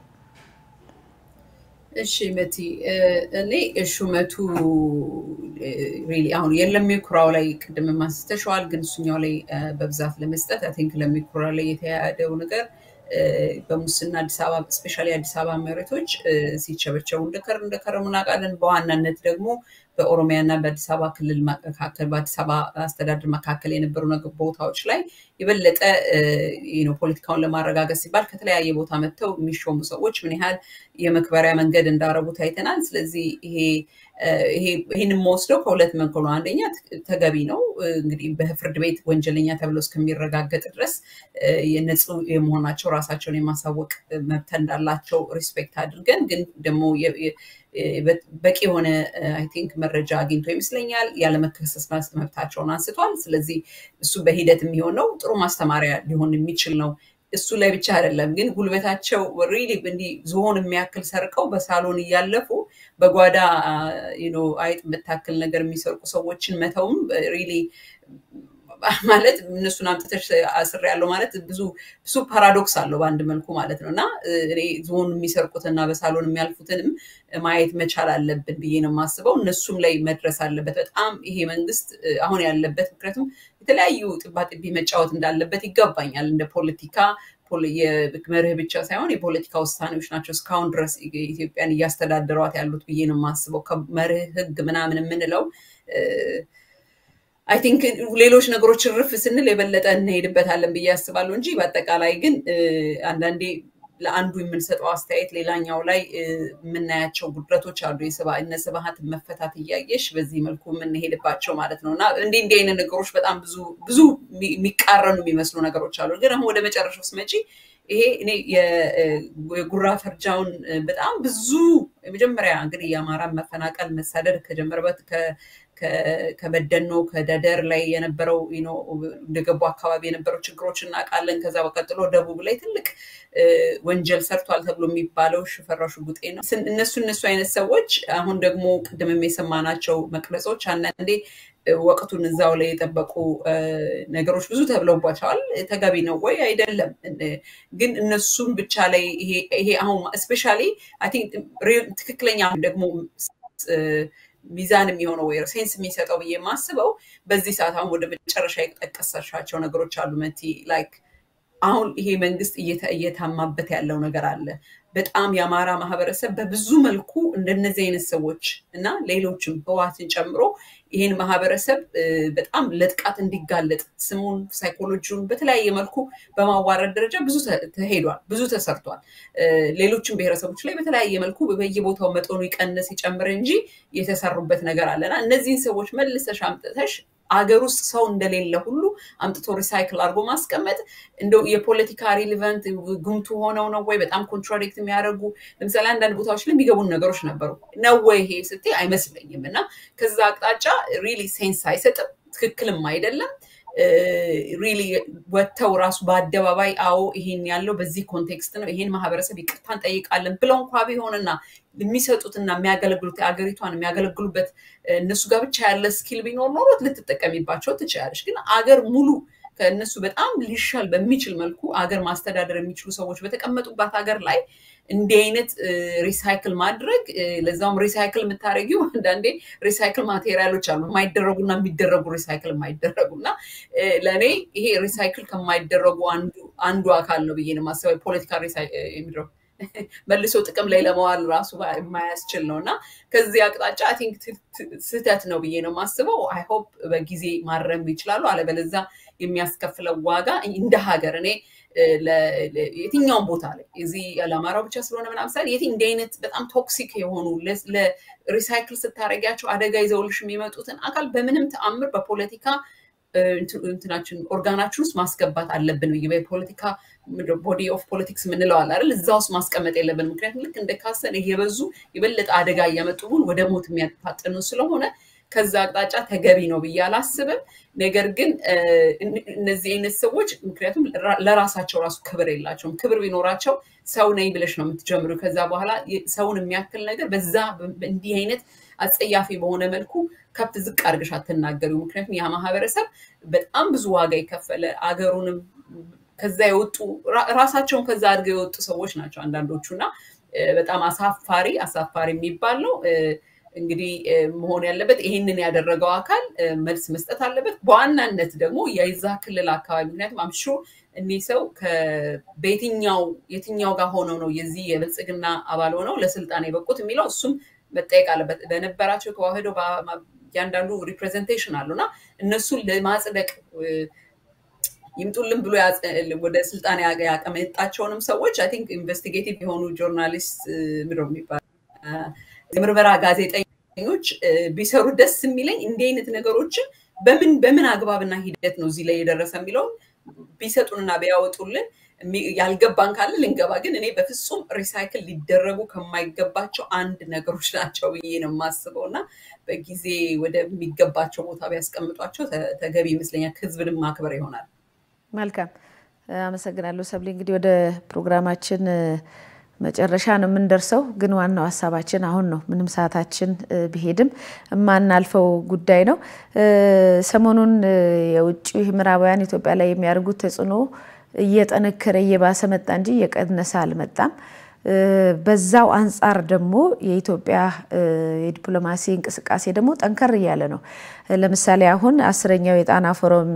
እሺ መቲ እኔ ሹመቱ ሪሊ አሁን የለሚኩራው ላይ ቅድም ማስተሻዋል ግን ሱኛው ላይ በብዛት ለመስጠት አይ ቲንክ ለሚኩራ ላይ የተያያደው ነገር በሙስና አዲስ አበባ ስፔሻሊ አዲስ አበባ መሬቶች ሲቸበቸው እንደከር እንደከረሙና ቃልን በዋናነት ደግሞ በኦሮሚያና በአዲስ አበባ ክልል መካከል በአዲስ አበባ አስተዳደር መካከል የነበሩ ነገር ቦታዎች ላይ ይበለጠ you know ፖለቲካውን ለማረጋጋት ሲባል ከተለያየ ቦታ መተው የሚሾሙ ሰዎች ምን ያህል የመክበሪያ መንገድ እንዳረጉ ታይተናል ስለዚህ ይሄ ይሄ ይሄን ሞስደው ከሁለት መንገድ ነው አንደኛ ተገቢ ነው እንግዲህ በፍርድ ቤት ወንጀለኛ ተብሎ እስከሚረጋገጥ ድረስ የነጹ የመሆናቸው ራሳቸውን የማሳወቅ መብት እንዳላቸው ሪስፔክት አድርገን ግን ደግሞ በቂ ሆነ አይ ቲንክ መረጃ አግኝቶ ይመስለኛል ያለ መከሰስ መብታቸውን አንስቷል ስለዚህ እሱ በሂደት የሚሆነው ጥሩ ማስተማሪያ ሊሆን የሚችል ነው እሱ ላይ ብቻ አይደለም ግን ጉልበታቸው ሪሊ እንዲ ዞን የሚያክል ሰርቀው በሳሎን ያያለፉ በጓዳ you know አይጥ መታከል ነገር የሚሰርቁ ሰዎችን መተውም ሪሊ ማለት እነሱን አምጥተሽ አስር ያለው ማለት ብዙ ብዙ ፓራዶክስ አለው በአንድ መልኩ ማለት ነውና እኔ ዞን የሚሰርቁትና በሳሎን የሚያልፉትንም ማየት መቻል አለብን ብዬ ነው ማስበው እነሱም ላይ መድረስ አለበት በጣም ይሄ መንግስት አሁን ያለበት ምክንያቱም የተለያዩ ጥባጥቢ መጫወት እንዳለበት ይገባኛል እንደ ፖለቲካ የመርህ ብቻ ሳይሆን የፖለቲካ ውሳኔዎች ናቸው እስካሁን ድረስ ኢትዮጵያን ያስተዳደሯት ያሉት ብዬ ነው ማስበው ከመርህ ህግ ምናምን ምንለው I think ሌሎች ነገሮች ርፍ ስንል የበለጠ እንሄድበታለን ብዬ አስባለሁ እንጂ በአጠቃላይ ግን አንዳንዴ ለአንዱ የምንሰጠው አስተያየት ሌላኛው ላይ ምናያቸው ጉድለቶች አሉ የሰባይነት ሰባሃት መፈታት ያያየሽ በዚህ መልኩ ምን ሄድባቸው ማለት ነውና እንዴ እንዴ አይነት ነገሮች በጣም ብዙ ብዙ የሚቃረኑ የሚመስሉ ነገሮች አሉ ግን አሁን ወደ መጨረሻው ስመጪ ይሄ እኔ የጉራ ፈርጃውን በጣም ብዙ የመጀመሪያ እንግዲህ የአማራ መፈናቀል መሳደድ ከጀመረበት ከ ከበደኖ ከደደር ላይ የነበረው you know እንደገቡ አካባቢ የነበረው ችግሮችና ቃለን ከዛ በቀጥሎ ደቡብ ላይ ትልቅ ወንጀል ሰርቷል ተብሎ የሚባለው ሽፈራው ሽጉጤ ነው እነሱ እነሱ አይነት ሰዎች አሁን ደግሞ ቅድም የሰማናቸው መቅረጾች አንዴ ወቅቱን እዛው ላይ የጠበቁ ነገሮች ብዙ ተብለውባቸዋል ተጋቢ ነው ወይ አይደለም ግን እነሱን ብቻ ላይ ይሄ ይሄ አሁን ስፔሻሊ አይ ቲንክ ትክክለኛ ደግሞ ሚዛን የሚሆነው ወይ ሴንስ የሚሰጠው በየማስበው በዚህ ሰዓት አሁን ወደ መጨረሻ የተጠቀሰሻቸው ነገሮች አሉ መቲ ላይክ አሁን ይሄ መንግስት እየታማበት ያለው ነገር አለ በጣም ያማራ ማህበረሰብ በብዙ መልኩ እንደነዚህ አይነት ሰዎች እና ሌሎችም ህዋትን ጨምሮ ይሄን ማህበረሰብ በጣም ለጥቃት እንዲጋለጥ ስሙን ሳይኮሎጂውን በተለያየ መልኩ በማዋረድ ደረጃ ብዙ ተሄዷል ብዙ ተሰርቷል ሌሎችም ብሔረሰቦች ላይ በተለያየ መልኩ በየቦታው መጠኑ ይቀንስ ይጨምር እንጂ የተሰሩበት ነገር አለና እነዚህን ሰዎች መልሰሽ አምጥተሽ አገር ውስጥ ሰው እንደሌለ ሁሉ አምጥቶ ሪሳይክል አድርጎ ማስቀመጥ እንደው የፖለቲካ ሪሌቫንት ጉምቱ ሆነው ነው ወይ በጣም ኮንትራዲክት የሚያደርጉ ለምሳሌ አንዳንድ ቦታዎች ላይ የሚገቡን ነገሮች ነበሩ ነው ወይ ይሄ ስትይ አይመስለኝምና ከዛ አቅጣጫ ሪሊ ሴንስ አይሰጥም ትክክልም አይደለም ሪሊ ወተው ራሱ በአደባባይ አዎ ይሄን ያለው በዚህ ኮንቴክስት ነው ይሄን ማህበረሰብ ይቅርታን ጠይቃለን ብለው እንኳን ቢሆንና የሚሰጡትና የሚያገለግሉት አገሪቷን የሚያገለግሉበት እነሱ ጋር ብቻ ያለ ስኪል ቢኖር ኖሮ ልትጠቀሚባቸው ትችያለሽ ግን አገር ሙሉ ከነሱ በጣም ሊሻል በሚችል መልኩ አገር ማስተዳደር የሚችሉ ሰዎች በተቀመጡባት አገር ላይ እንደ አይነት ሪሳይክል ማድረግ ለዛም ሪሳይክል የምታረጊው አንዳንዴ ሪሳይክል ማቴሪያሎች አሉ ማይደረጉና የሚደረጉ ሪሳይክል ማይደረጉና ለኔ ይሄ ሪሳይክል ከማይደረጉ አንዱ አንዱ አካል ነው ብዬ ነው ማሰብ ፖለቲካ ሪሳይክል የሚደረጉ መልሶ ጥቅም ላይ ለማዋል ራሱ የማያስችል ነውና ከዚህ አቅጣጫ አይ ቲንክ ስህተት ነው ብዬ ነው ማስበው አይ ሆፕ በጊዜ ማረም ይችላሉ አለበለዚያ የሚያስከፍለው ዋጋ እንደ ሀገር እኔ ለየትኛው ቦታ ላይ እዚህ ለማራው ብቻ ስለሆነ ምናምን ሳይል የት እንደ አይነት በጣም ቶክሲክ የሆኑ ለሪሳይክል ስታረጋቸው አደጋ ይዘውልሽ የሚመጡትን አካል በምንም ተአምር በፖለቲካ እንትናችን ኦርጋናችን ውስጥ ማስገባት አለብን ብዬ በፖለቲካ ቦዲ ኦፍ ፖለቲክስ ምን ነው አይደል እዛው ውስጥ ማስቀመጥ የለብን ምክንያቱም ልክ እንደ ካሰን እየበዙ ይበልጥ አደጋ ያመጡን ወደ ሞት የሚያጣጥኑ ስለሆነ ከዛ አቅጣጫ ተገቢ ነው ብዬ አላስብም ነገር ግን እነዚህ አይነት ሰዎች ምክንያቱም ለራሳቸው ራሱ ክብር የላቸውም ክብር ቢኖራቸው ሰው ነኝ ብለሽ ነው የምትጀምሩ ከዛ በኋላ ሰውን የሚያክል ነገር በዛ እንዲህ አይነት አጸያፊ በሆነ መልኩ ከፍ ዝቅ አድርገሽ አትናገሩ ምክንያቱም ያ ማህበረሰብ በጣም ብዙ ዋጋ ይከፈለ አገሩንም ከዛ ይወጡ ራሳቸውን ከዛ አድርገው ይወጡ ሰዎች ናቸው አንዳንዶቹና በጣም አሳፋሪ አሳፋሪ የሚባል ነው እንግዲህ መሆን ያለበት ይሄንን ያደረገው አካል መልስ መስጠት አለበት በዋናነት ደግሞ የይዛ ክልል አካባቢ ምክንያቱም አምሹ እኔ ሰው ከቤትኛው የትኛው ጋር ሆኖ ነው የዚህ የብልጽግና አባል ሆነው ለስልጣን የበቁት የሚለው እሱም መጠየቅ አለበት በነበራቸው ተዋህዶ ያንዳንዱ ሪፕሬዘንቴሽን አሉና እነሱ ለማጽደቅ ይምጡልን ብሎ ወደ ስልጣን ያቀመጣቸውንም ሰዎች አይ ቲንክ ኢንቨስቲጌቲቭ የሆኑ ጆርናሊስት ምድር የሚባል የምርመራ ጋዜጠኞች ቢሰሩ ደስ የሚለኝ እንደ አይነት ነገሮችን በምን በምን አግባብና ሂደት ነው እዚህ ላይ የደረሰ የሚለው ቢሰጡንና ቢያወጡልን ያልገባን ካለ ልንገባ ግን እኔ በፍጹም ሪሳይክል ሊደረጉ ከማይገባቸው አንድ ነገሮች ናቸው ብዬ ነው ማስበውና በጊዜ ወደ የሚገባቸው ቦታ ቢያስቀምጧቸው ተገቢ ይመስለኛል ህዝብንም ማክበር ይሆናል መልካም አመሰግናለሁ ሰብሊ እንግዲህ ወደ ፕሮግራማችን መጨረሻ ነው የምንደርሰው ግን ዋናው ሐሳባችን አሁን ነው ምንም ሰዓታችን ቢሄድም ማናልፈው ጉዳይ ነው ሰሞኑን የውጭ ምዕራባውያን ኢትዮጵያ ላይ የሚያርጉት ተጽዕኖ እየጠነከረ እየባሰ መጣ እንጂ የቀነሰ አልመጣም በዛው አንፃር ደግሞ የኢትዮጵያ የዲፕሎማሲ እንቅስቃሴ ደግሞ ጠንከር ያለ ነው ለምሳሌ አሁን አስረኛው የጣና ፎረም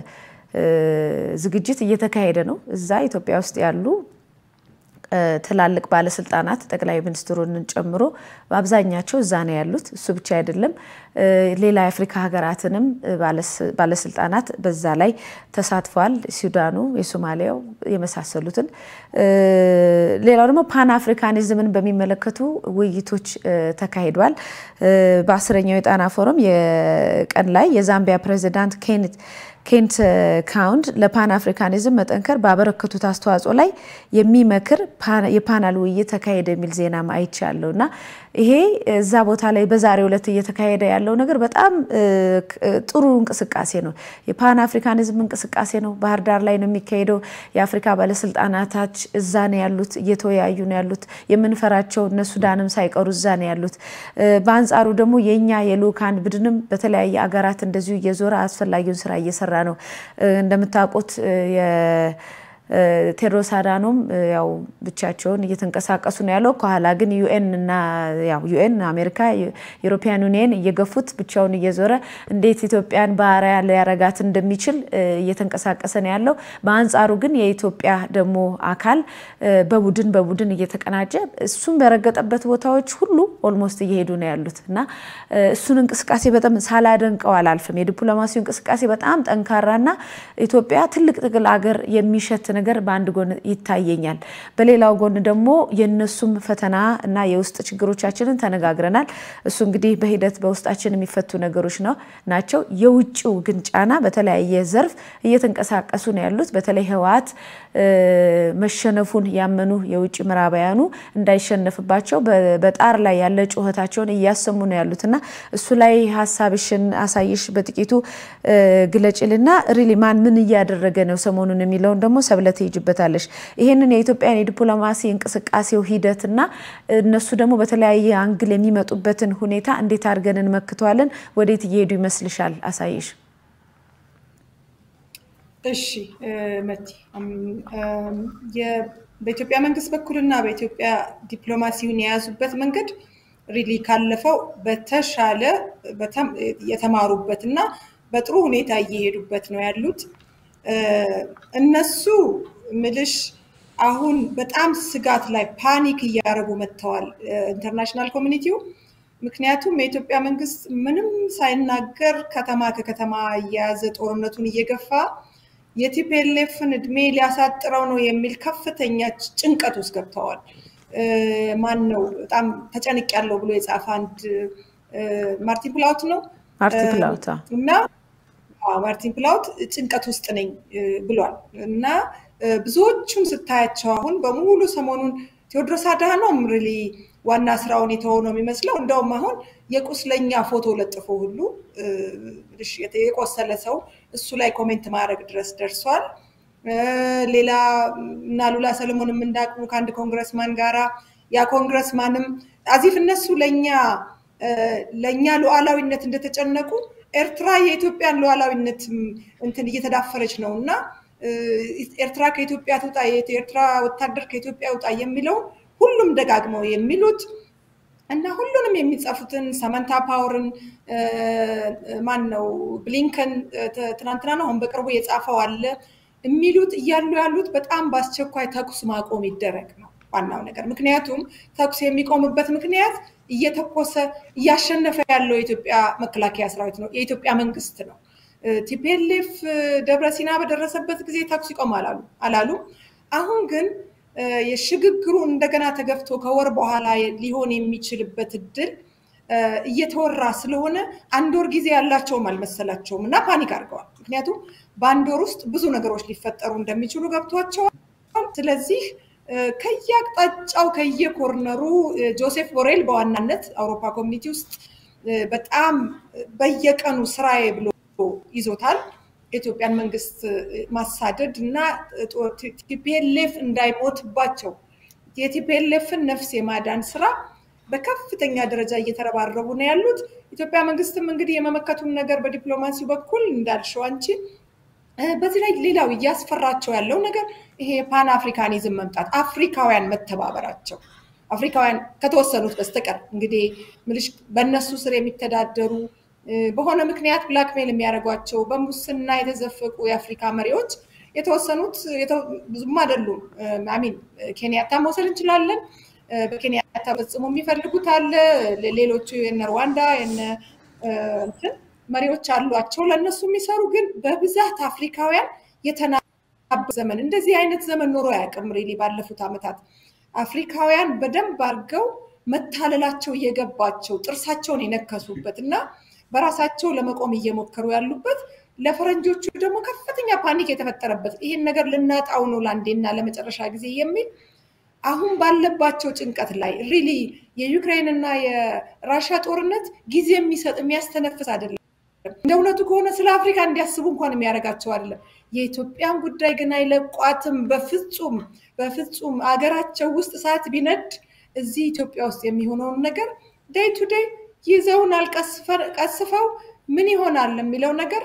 ዝግጅት እየተካሄደ ነው እዛ ኢትዮጵያ ውስጥ ያሉ ትላልቅ ባለስልጣናት ጠቅላይ ሚኒስትሩን ጨምሮ በአብዛኛቸው እዛ ነው ያሉት እሱ ብቻ አይደለም ሌላ የአፍሪካ ሀገራትንም ባለስልጣናት በዛ ላይ ተሳትፈዋል ሱዳኑ የሶማሊያው የመሳሰሉትን ሌላው ደግሞ ፓን አፍሪካኒዝምን በሚመለከቱ ውይይቶች ተካሂዷል በአስረኛው የጣና ፎረም የቀን ላይ የዛምቢያ ፕሬዚዳንት ኬንት ኬንት ካውንድ ለፓን አፍሪካኒዝም መጠንከር ባበረከቱት አስተዋጽኦ ላይ የሚመክር የፓናል ውይይት ተካሄደ የሚል ዜና ማይቻለውና ይሄ እዛ ቦታ ላይ በዛሬው ዕለት እየተካሄደ ያለው ነገር በጣም ጥሩ እንቅስቃሴ ነው የፓን አፍሪካኒዝም እንቅስቃሴ ነው ባህር ዳር ላይ ነው የሚካሄደው የአፍሪካ ባለስልጣናታች እዛ ነው ያሉት እየተወያዩ ነው ያሉት የምንፈራቸው እነ ሱዳንም ሳይቀሩ እዛ ነው ያሉት በአንጻሩ ደግሞ የኛ የሉካን ብድንም በተለያየ አገራት እንደዚሁ እየዞረ አስፈላጊውን ስራ እየሰራ ነው እንደምታውቁት የ ቴድሮስ አዳኖም ያው ብቻቸውን እየተንቀሳቀሱ ነው ያለው ከኋላ ግን ዩኤን እና ያው ዩኤን አሜሪካ ዩሮፒያን ዩኒየን እየገፉት ብቻውን እየዞረ እንዴት ኢትዮጵያን ባሪያ ሊያረጋት እንደሚችል እየተንቀሳቀሰ ነው ያለው በአንጻሩ ግን የኢትዮጵያ ደሞ አካል በቡድን በቡድን እየተቀናጀ እሱን በረገጠበት ቦታዎች ሁሉ ኦልሞስት እየሄዱ ነው ያሉትና እሱን እንቅስቃሴ በጣም ሳላደንቀው አላልፍም የዲፕሎማሲው እንቅስቃሴ በጣም ጠንካራና ኢትዮጵያ ትልቅ ትግል አገር የሚሸት ነገር በአንድ ጎን ይታየኛል በሌላው ጎን ደግሞ የነሱም ፈተና እና የውስጥ ችግሮቻችንን ተነጋግረናል እሱ እንግዲህ በሂደት በውስጣችን የሚፈቱ ነገሮች ነው ናቸው የውጭው ግን ጫና በተለያየ ዘርፍ እየተንቀሳቀሱ ነው ያሉት በተለይ ህዋት መሸነፉን ያመኑ የውጭ ምራባያኑ እንዳይሸነፍባቸው በጣር ላይ ያለ ጩኸታቸውን እያሰሙ ነው ያሉትና እሱ ላይ ሐሳብሽን አሳይሽ በጥቂቱ ግለጭልና ሪሊ ማን ምን እያደረገ ነው ሰሞኑን የሚለው ደግሞ ሰብለተ ይጅበታለሽ ይሄንን የኢትዮጵያን የዲፕሎማሲ እንቅስቃሴው ሂደትና እነሱ ደግሞ በተለያየ አንግል የሚመጡበትን ሁኔታ እንዴት አድርገን መክቷለን ወዴት እየሄዱ ይመስልሻል አሳይሽ እሺ መቲ በኢትዮጵያ መንግስት በኩልና በኢትዮጵያ ዲፕሎማሲውን የያዙበት መንገድ ሪሊ ካለፈው በተሻለ በጣም የተማሩበትና በጥሩ ሁኔታ እየሄዱበት ነው ያሉት እነሱ ምልሽ አሁን በጣም ስጋት ላይ ፓኒክ እያረጉ መተዋል ኢንተርናሽናል ኮሚኒቲው ምክንያቱም የኢትዮጵያ መንግስት ምንም ሳይናገር ከተማ ከከተማ ያዘ ጦርነቱን እየገፋ የቲፒኤልኤፍን እድሜ ሊያሳጥረው ነው የሚል ከፍተኛ ጭንቀት ውስጥ ገብተዋል ማን ነው በጣም ተጨንቅ ያለው ብሎ የጻፈ አንድ ማርቲን ፕላውት ነው ማርቲን ፕላውት እና ማርቲን ፕላውት ጭንቀት ውስጥ ነኝ ብሏል እና ብዙዎቹን ስታያቸው አሁን በሙሉ ሰሞኑን ቴዎድሮስ አድሃኖም ሪሊ ዋና ስራውን የተወው ነው የሚመስለው እንደውም አሁን የቁስለኛ ፎቶ ለጥፎ ሁሉ እሺ የቆሰለ ሰው እሱ ላይ ኮሜንት ማድረግ ድረስ ደርሷል ሌላ እና ሉላ ሰለሞንም እንዳቁ ካንድ ኮንግረስማን ጋራ ያ ኮንግረስማንም አዚፍ እነሱ ለኛ ለኛ ሉዓላዊነት እንደተጨነቁ ኤርትራ የኢትዮጵያን ሉዓላዊነት እንትን እየተዳፈረች ነውና ኤርትራ ከኢትዮጵያ ተውጣ የኤርትራ ወታደር ከኢትዮጵያ ወጣ የሚለው ሁሉም ደጋግመው የሚሉት እና ሁሉንም የሚጻፉትን ሰመንታ ፓወርን ማን ነው ብሊንከን ትናንትና ነው አሁን በቅርቡ የጻፈው አለ የሚሉት ይያሉ ያሉት በጣም ባስቸኳይ ተኩስ ማቆም ይደረግ ነው ዋናው ነገር ምክንያቱም ተኩስ የሚቆምበት ምክንያት እየተኮሰ ያሸነፈ ያለው የኢትዮጵያ መከላከያ ሰራዊት ነው የኢትዮጵያ መንግስት ነው ቲፒኤልኤፍ ደብረሲና በደረሰበት ጊዜ ተኩስ ይቆማል አሉ አላሉ አሁን ግን የሽግግሩ እንደገና ተገፍቶ ከወር በኋላ ሊሆን የሚችልበት እድል እየተወራ ስለሆነ አንድ ወር ጊዜ ያላቸው ማልመሰላቸውም እና ፓኒክ አድርገዋል ምክንያቱም በአንድ ወር ውስጥ ብዙ ነገሮች ሊፈጠሩ እንደሚችሉ ገብቷቸዋል ስለዚህ ከያቅጣጫው ከየኮርነሩ ጆሴፍ ቦሬል በዋናነት አውሮፓ ኮሚኒቲ ውስጥ በጣም በየቀኑ ስራዬ ብሎ ይዞታል ኢትዮጵያን መንግስት ማሳደድ እና ቲፒኤልኤፍ እንዳይሞትባቸው የቲፒኤልኤፍን ነፍስ የማዳን ስራ በከፍተኛ ደረጃ እየተረባረቡ ነው ያሉት ኢትዮጵያ መንግስትም እንግዲህ የመመከቱን ነገር በዲፕሎማሲው በኩል እንዳልሽው አንቺ በዚህ ላይ ሌላው ያስፈራቸው ያለው ነገር ይሄ ፓን አፍሪካኒዝም መምጣት አፍሪካውያን መተባበራቸው አፍሪካውያን ከተወሰኑት በስተቀር እንግዲህ ምልሽ በእነሱ ስር የሚተዳደሩ በሆነ ምክንያት ብላክሜል የሚያደርጓቸው በሙስና የተዘፈቁ የአፍሪካ መሪዎች የተወሰኑት ብዙም አይደሉም አሚን ኬንያታ መውሰድ እንችላለን በኬንያታ ፈጽሞ የሚፈልጉት አለ ሌሎቹ የነ ሩዋንዳ የነ እንትን መሪዎች አሏቸው ለነሱ የሚሰሩ ግን በብዛት አፍሪካውያን የተናበ ዘመን እንደዚህ አይነት ዘመን ኖሮ ያቀም ሪሊ ባለፉት አመታት አፍሪካውያን በደንብ አርገው መታለላቸው እየገባቸው ጥርሳቸውን የነከሱበትና በራሳቸው ለመቆም እየሞከሩ ያሉበት ለፈረንጆቹ ደግሞ ከፍተኛ ፓኒክ የተፈጠረበት ይሄን ነገር ልናጣው ነው ላንዴና ለመጨረሻ ጊዜ የሚል አሁን ባለባቸው ጭንቀት ላይ ሪሊ የዩክሬን እና የራሺያ ጦርነት ጊዜ የሚሰጥ የሚያስተነፍስ አይደለም እንደውነቱ ከሆነ ስለ አፍሪካ እንዲያስቡ እንኳን የሚያረጋቸው አይደለም የኢትዮጵያን ጉዳይ ግን አይለቋትም በፍጹም በፍጹም አገራቸው ውስጥ ሰዓት ቢነድ እዚህ ኢትዮጵያ ውስጥ የሚሆነው ነገር ዴይ ቱ ዴይ ይዘውን አልቀስፈው ምን ይሆናል የሚለው ነገር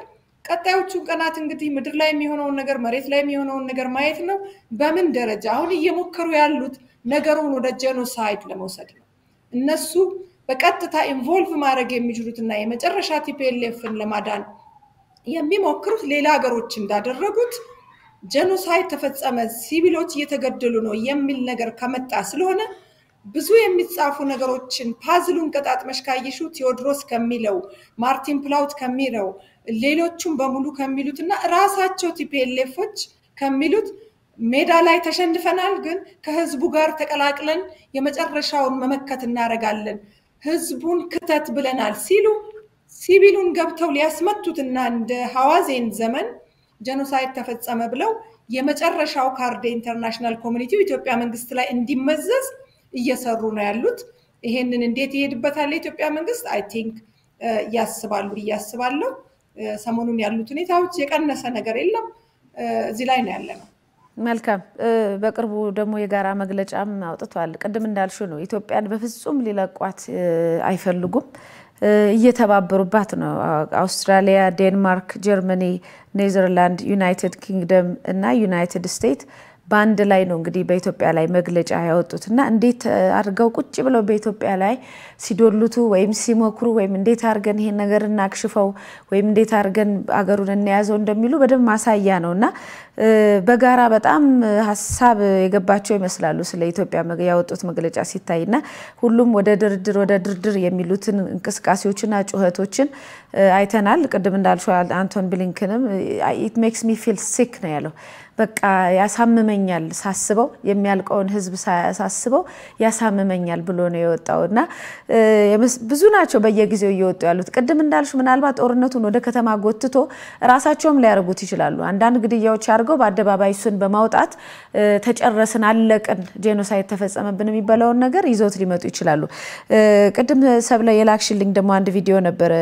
ቀጣዮቹን ቀናት እንግዲህ ምድር ላይ የሚሆነውን ነገር መሬት ላይ የሚሆነውን ነገር ማየት ነው በምን ደረጃ አሁን እየሞከሩ ያሉት ነገሩን ወደ ጄኖሳይድ ለመውሰድ ነው እነሱ በቀጥታ ኢንቮልቭ ማድረግ የሚችሉትና የመጨረሻ ቲፒኤልኤፍን ለማዳን የሚሞክሩት ሌላ ሀገሮች እንዳደረጉት ጄኖሳይድ ተፈጸመ ሲቪሎች እየተገደሉ ነው የሚል ነገር ከመጣ ስለሆነ ብዙ የሚጻፉ ነገሮችን ፓዝሉን ቀጣጥመሽ ካየሹ ቴዎድሮስ ከሚለው ማርቲን ፕላውት ከሚለው ሌሎቹም በሙሉ ከሚሉትና ራሳቸው ቲፒኤልኤፎች ከሚሉት ሜዳ ላይ ተሸንፈናል ግን ከህዝቡ ጋር ተቀላቅለን የመጨረሻውን መመከት እናረጋለን ህዝቡን ክተት ብለናል ሲሉ ሲቪሉን ገብተው ሊያስመቱትና እንደ ሐዋዜን ዘመን ጄኖሳይድ ተፈጸመ ብለው የመጨረሻው ካርድ ኢንተርናሽናል ኮሚኒቲው ኢትዮጵያ መንግስት ላይ እንዲመዘዝ እየሰሩ ነው ያሉት ይሄንን እንዴት ይሄድበታል ኢትዮጵያ መንግስት አይ ቲንክ ያስባሉ ያስባሉ ሰሞኑን ያሉት ሁኔታዎች የቀነሰ ነገር የለም እዚህ ላይ ነው ያለነው መልካም በቅርቡ ደግሞ የጋራ መግለጫም አውጥቷል ቅድም እንዳልሽው ነው ኢትዮጵያን በፍጹም ሊለቋት አይፈልጉም እየተባበሩባት ነው አውስትራሊያ ዴንማርክ ጀርመኒ ኔዘርላንድ ዩናይትድ ኪንግደም እና ዩናይትድ ስቴትስ ባንድ ላይ ነው እንግዲህ በኢትዮጵያ ላይ መግለጫ ያወጡትና እንዴት አርገው ቁጭ ብለው በኢትዮጵያ ላይ ሲዶሉቱ ወይም ሲሞክሩ ወይም እንዴት አርገን ይሄን ነገር እናክሽፈው ወይም እንዴት አርገን አገሩን እንያዘው እንደሚሉ በደም ማሳያ ነውና በጋራ በጣም ሐሳብ የገባቸው ይመስላሉ ስለ ኢትዮጵያ ያወጡት መግለጫ ሲታይና ሁሉም ወደ ድርድር ወደ ድርድር የሚሉትን እንቅስቃሴዎችና ጩኸቶችን አይተናል ቅድም እንዳልሽው አንቶን ብሊንከንም it makes me feel sick ነው ያለው በቃ ያሳምመኛል ሳስበው የሚያልቀውን ህዝብ ሳስበው ያሳምመኛል ብሎ ነው የወጣውና ብዙ ናቸው በየጊዜው እየወጡ ያሉት ቅድም እንዳልሽ ምናልባት ጦርነቱን ወደ ከተማ ጎትቶ ራሳቸውም ሊያርጉት ይችላሉ አንዳንድ ግድያዎች አርገው በአደባባይ ሱን በማውጣት ተጨረስን አለቀን ጄኖሳይድ ተፈጸመብን የሚባለው ነገር ይዘውት ሊመጡ ይችላሉ ቅድም ሰብለ የላክሽልኝ ደግሞ አንድ ቪዲዮ ነበር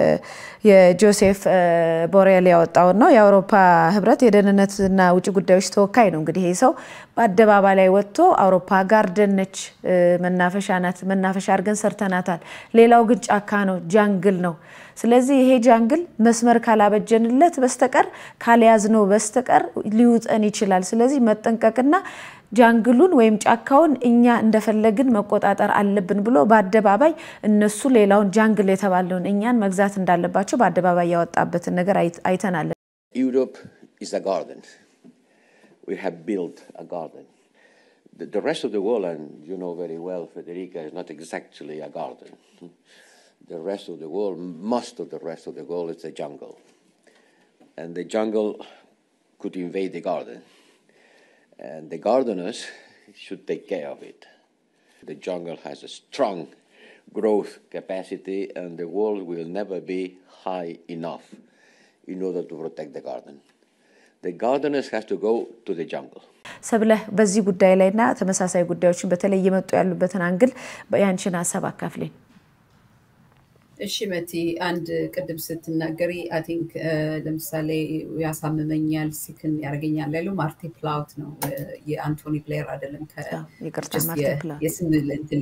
የጆሴፍ ቦሬል ያወጣው ነው የአውሮፓ ህብረት የደህንነትና ውጭ ጉዳዮች ተወካይ ነው እንግዲህ ይሄ ሰው በአደባባይ ላይ ወጥቶ አውሮፓ ጋርደን ነች መናፈሻ ናት መናፈሻ አርገን ሰርተናታል ሌላው ግን ጫካ ነው ጃንግል ነው ስለዚህ ይሄ ጃንግል መስመር ካላበጀንለት በስተቀር ካልያዝነው በስተቀር ሊውጠን ይችላል ስለዚህ መጠንቀቅና ጃንግሉን ወይም ጫካውን እኛ እንደፈለግን መቆጣጠር አለብን ብሎ በአደባባይ እነሱ ሌላውን ጃንግል የተባለውን እኛን መግዛት እንዳለባቸው በአደባባይ ያወጣበት ነገር አይተናል Europe is a garden we have built a garden the, the rest of the world and you know very well Federica is not exactly a garden the rest of the world most of the rest of the world is a jungle and the jungle could invade the garden and the gardeners should take care of it the jungle has a strong growth capacity and the world will never be high enough in order to protect the garden the gardeners has to go to the jungle ሰብለ በዚህ ጉዳይ ላይና ተመሳሳይ ጉዳዮችን በተለይ የመጡ ያሉበትን አንግል በያንቺን ሐሳብ አካፍለኝ እሺ መቲ አንድ ቅድም ስትናገሪ አይ ቲንክ ለምሳሌ ያሳምመኛል ሲክን ያርገኛል ያለው ማርቲን ፕላውት ነው የአንቶኒ ብሌር አይደለም ከይቅርታ ማርቲን ፕላውት የስም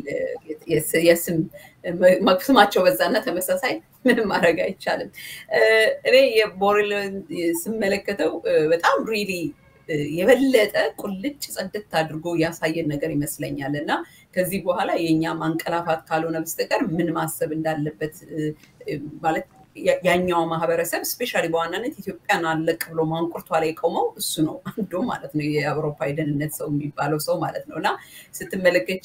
የስም ማክስማቸው በዛና ተመሳሳይ ምንም ማረጋ አይቻልም እኔ የቦሬል ስመለከተው በጣም ሪሊ የበለጠ ቁልጭ ጸድት አድርጎ ያሳየን ነገር ይመስለኛልና ከዚህ በኋላ የኛ ማንቀላፋት ካልሆነ በስተቀር ምን ማሰብ እንዳለበት ማለት ያኛው ማህበረሰብ ስፔሻሊ በዋናነት ኢትዮጵያን አለቅ ብሎ ማንቁርቷ ላይ ቆመው እሱ ነው አንዱ ማለት ነው የአውሮፓ የደህንነት ሰው የሚባለው ሰው ማለት ነውና ስትመለከቺ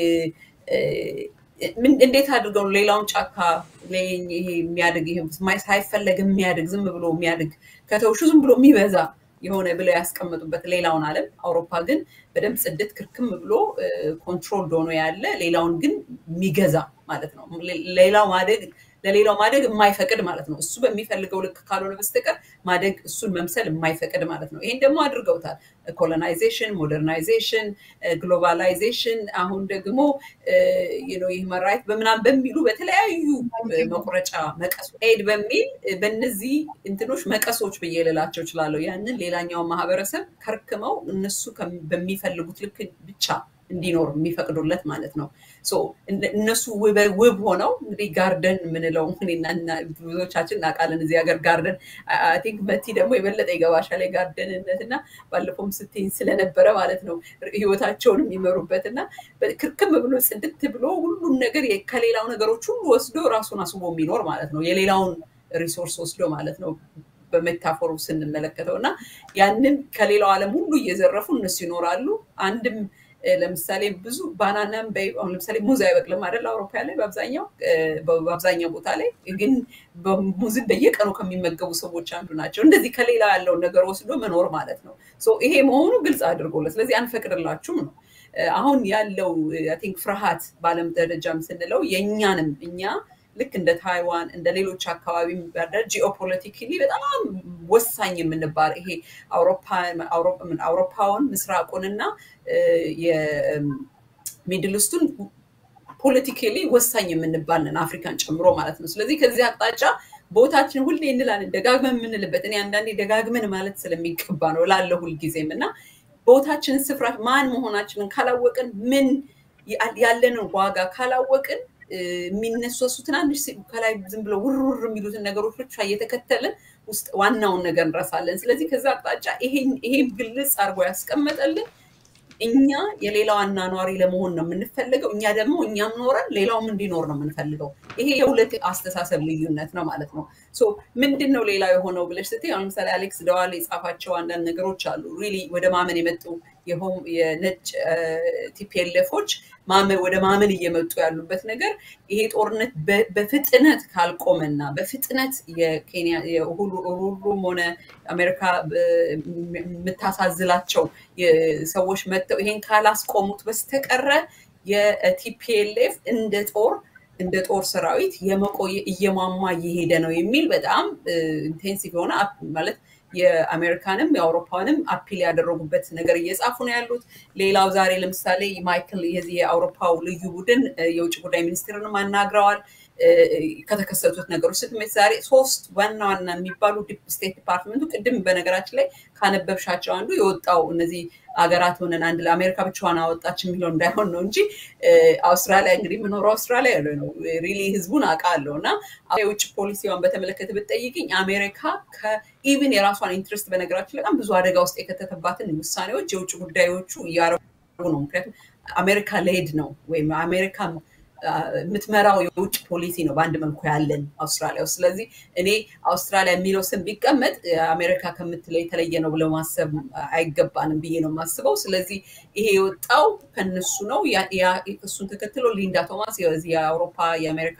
ምን እንዴት አድርገው ሌላውን ጫካ ለኝ ይሄ የሚያድግ ይሄ ሳይፈለግ የሚያድግ ዝም ብሎ የሚያድግ ከተውሹ ዝም ብሎ የሚበዛ የሆነ ብለው ያስቀምጡበት ሌላውን ዓለም አውሮፓ ግን በደም ጽድት ክርክም ብሎ ኮንትሮል ዶኖ ያለ ሌላውን ግን የሚገዛ ማለት ነው ሌላው ማደግ ለሌላው ማደግ የማይፈቅድ ማለት ነው እሱ በሚፈልገው ልክ ካልሆነ በስተቀር ማደግ እሱን መምሰል የማይፈቅድ ማለት ነው ይሄን ደግሞ አድርገውታል ኮሎናይዜሽን ሞደርናይዜሽን ግሎባላይዜሽን አሁን ደግሞ you know ይሄ ራይት በመናም በሚሉ በተለያዩ መቁረጫ መቀስ ኤድ በሚል በእነዚህ እንትኖች መቀሶች በየለላቸው ይችላል ያንን ሌላኛው ማህበረሰብ ከርክመው እነሱ በሚፈልጉት ልክ ብቻ እንዲኖር የሚፈቅዱለት ማለት ነው ሶ እነሱ ውብ ሆነው እንግዲህ ጋርደን ምንለው እኔና ብዙዎቻችን እናቃለን እዚህ ሀገር ጋርደን አይ ቲንክ በቲ ደግሞ የበለጠ ይገባሻል ጋርደንነትና ባለፈውም ስትይ ስለነበረ ማለት ነው ህይወታቸውን የሚመሩበትና ክርክም ብሎ ጽድት ብሎ ሁሉን ነገር ከሌላው ነገሮች ሁሉ ወስዶ ራሱን አስቦ የሚኖር ማለት ነው የሌላውን ሪሶርስ ወስዶ ማለት ነው በሜታፎሩ ስንመለከተውና ያንን ከሌላው ዓለም ሁሉ እየዘረፉ እነሱ ይኖራሉ አንድም ለምሳሌ ብዙ ባናናም በአሁን ለምሳሌ ሙዝ አይበቅልም አይደል አውሮፓ ላይ በአብዛኛው በአብዛኛው ቦታ ላይ ግን ሙዝ በየቀኑ ከሚመገቡ ሰዎች አንዱ ናቸው እንደዚህ ከሌላ ያለው ነገር ወስዶ መኖር ማለት ነው ሶ ይሄ መሆኑ ግልጽ አድርጎለት ስለዚህ አንፈቅድላችሁም ነው አሁን ያለው አይ ቲንክ ፍርሃት ባለም ደረጃም ስንለው የኛንም እኛ ልክ እንደ ታይዋን እንደ ሌሎች አካባቢ ባደር ጂኦፖለቲካሊ በጣም ወሳኝ የምንባል ይሄ አውሮፓ አውሮፓ አውሮፓውን ምስራቁንና የሚድል ኢስቱን ፖለቲካሊ ወሳኝ የምንባልን አፍሪካን ጨምሮ ማለት ነው ስለዚህ ከዚህ አቅጣጫ ቦታችን ሁሌ እንላለን ደጋግመን የምንልበት እኔ አንዳንዴ ደጋግመን ማለት ስለሚቀባ ነው ላለው ሁሉ ጊዜምና ቦታችን ስፍራ ማን መሆናችንን ካላወቅን ምን ያለንን ዋጋ ካላወቅን ሚነሱሱ ትናንሽ ከላይ ዝም ብሎ ውርውር የሚሉትን ነገሮች ብቻ እየተከተልን ውስጥ ዋናውን ነገር እንረሳለን ስለዚህ ከዛ አቅጣጫ ይሄ ይሄ ግልጽ አርጎ ያስቀመጠልን እኛ የሌላው አናኗሪ ለመሆን ነው የምንፈልገው እኛ ደግሞ እኛም ኖረን ሌላውም እንዲኖር ነው የምንፈልገው ይሄ የሁለት አስተሳሰብ ልዩነት ነው ማለት ነው ሶ ምንድነው ሌላ የሆነው ብለሽ ስትይ አሁን ለምሳሌ አሌክስ ደዋል የጻፋቸው አንዳንድ ነገሮች አሉ ሪሊ ወደ ማመን የመጡ የሆም የነጭ ቲፒኤልኤፎች ማመን ወደ ማመን እየመጡ ያሉበት ነገር ይሄ ጦርነት በፍጥነት ካልቆመና በፍጥነት የኬንያ የሁሉ ሁሉም ሆነ አሜሪካ መታሳዝላቸው የሰዎች መተው ይሄን ካላስቆሙት በስተቀረ የቲፒኤልኤፍ እንደ ጦር እንደ ጦር ሰራዊት የመቆየ እየማማ እየሄደ ነው የሚል በጣም ኢንቴንሲቭ ሆነ ማለት የአሜሪካንም የአውሮፓንም አፒል ያደረጉበት ነገር እየጻፉ ነው ያሉት ሌላው ዛሬ ለምሳሌ ማይክል የዚህ የአውሮፓው ልዩ ቡድን የውጭ ጉዳይ ሚኒስትርን ማናግረዋል ከተከሰቱት ነገሮች ስትመት ዛሬ ሶስት ዋና ዋና የሚባሉ ዲፕ ስቴት ዲፓርትመንቱ ቅድም በነገራችን ላይ ካነበብሻቸው አንዱ የወጣው እነዚህ አገራት ሆነን አንድ ለአሜሪካ ብቻዋን አወጣች የሚለው እንዳይሆን ነው እንጂ አውስትራሊያ እንግዲህ ምኖር አውስትራሊያ ነው ሪሊ ህዝቡን አቃለውና የውጭ ፖሊሲዋን በተመለከተ በተጠይቅኝ አሜሪካ ከኢቭን የራሷን ኢንትረስት በነገራችን ላይ በጣም ብዙ አደጋ ውስጥ የከተተባትን ውሳኔዎች የውጭ ጉዳዮቹ ያረጉ ነው ምክንያቱም አሜሪካ ሌድ ነው ወይ አሜሪካ ምትመራው የውጭ ፖሊሲ ነው በአንድ መልኩ ያለን አውስትራሊያ ስለዚህ እኔ አውስትራሊያ የሚለው ስም ቢቀመጥ አሜሪካ ከምትለው የተለየ ነው ብለው ማሰብ አይገባንም ብዬ ነው ማስበው ስለዚህ ይሄ የወጣው ከነሱ ነው ያ እሱን ተከትሎ ሊንዳ ቶማስ የዚህ የአውሮፓ የአሜሪካ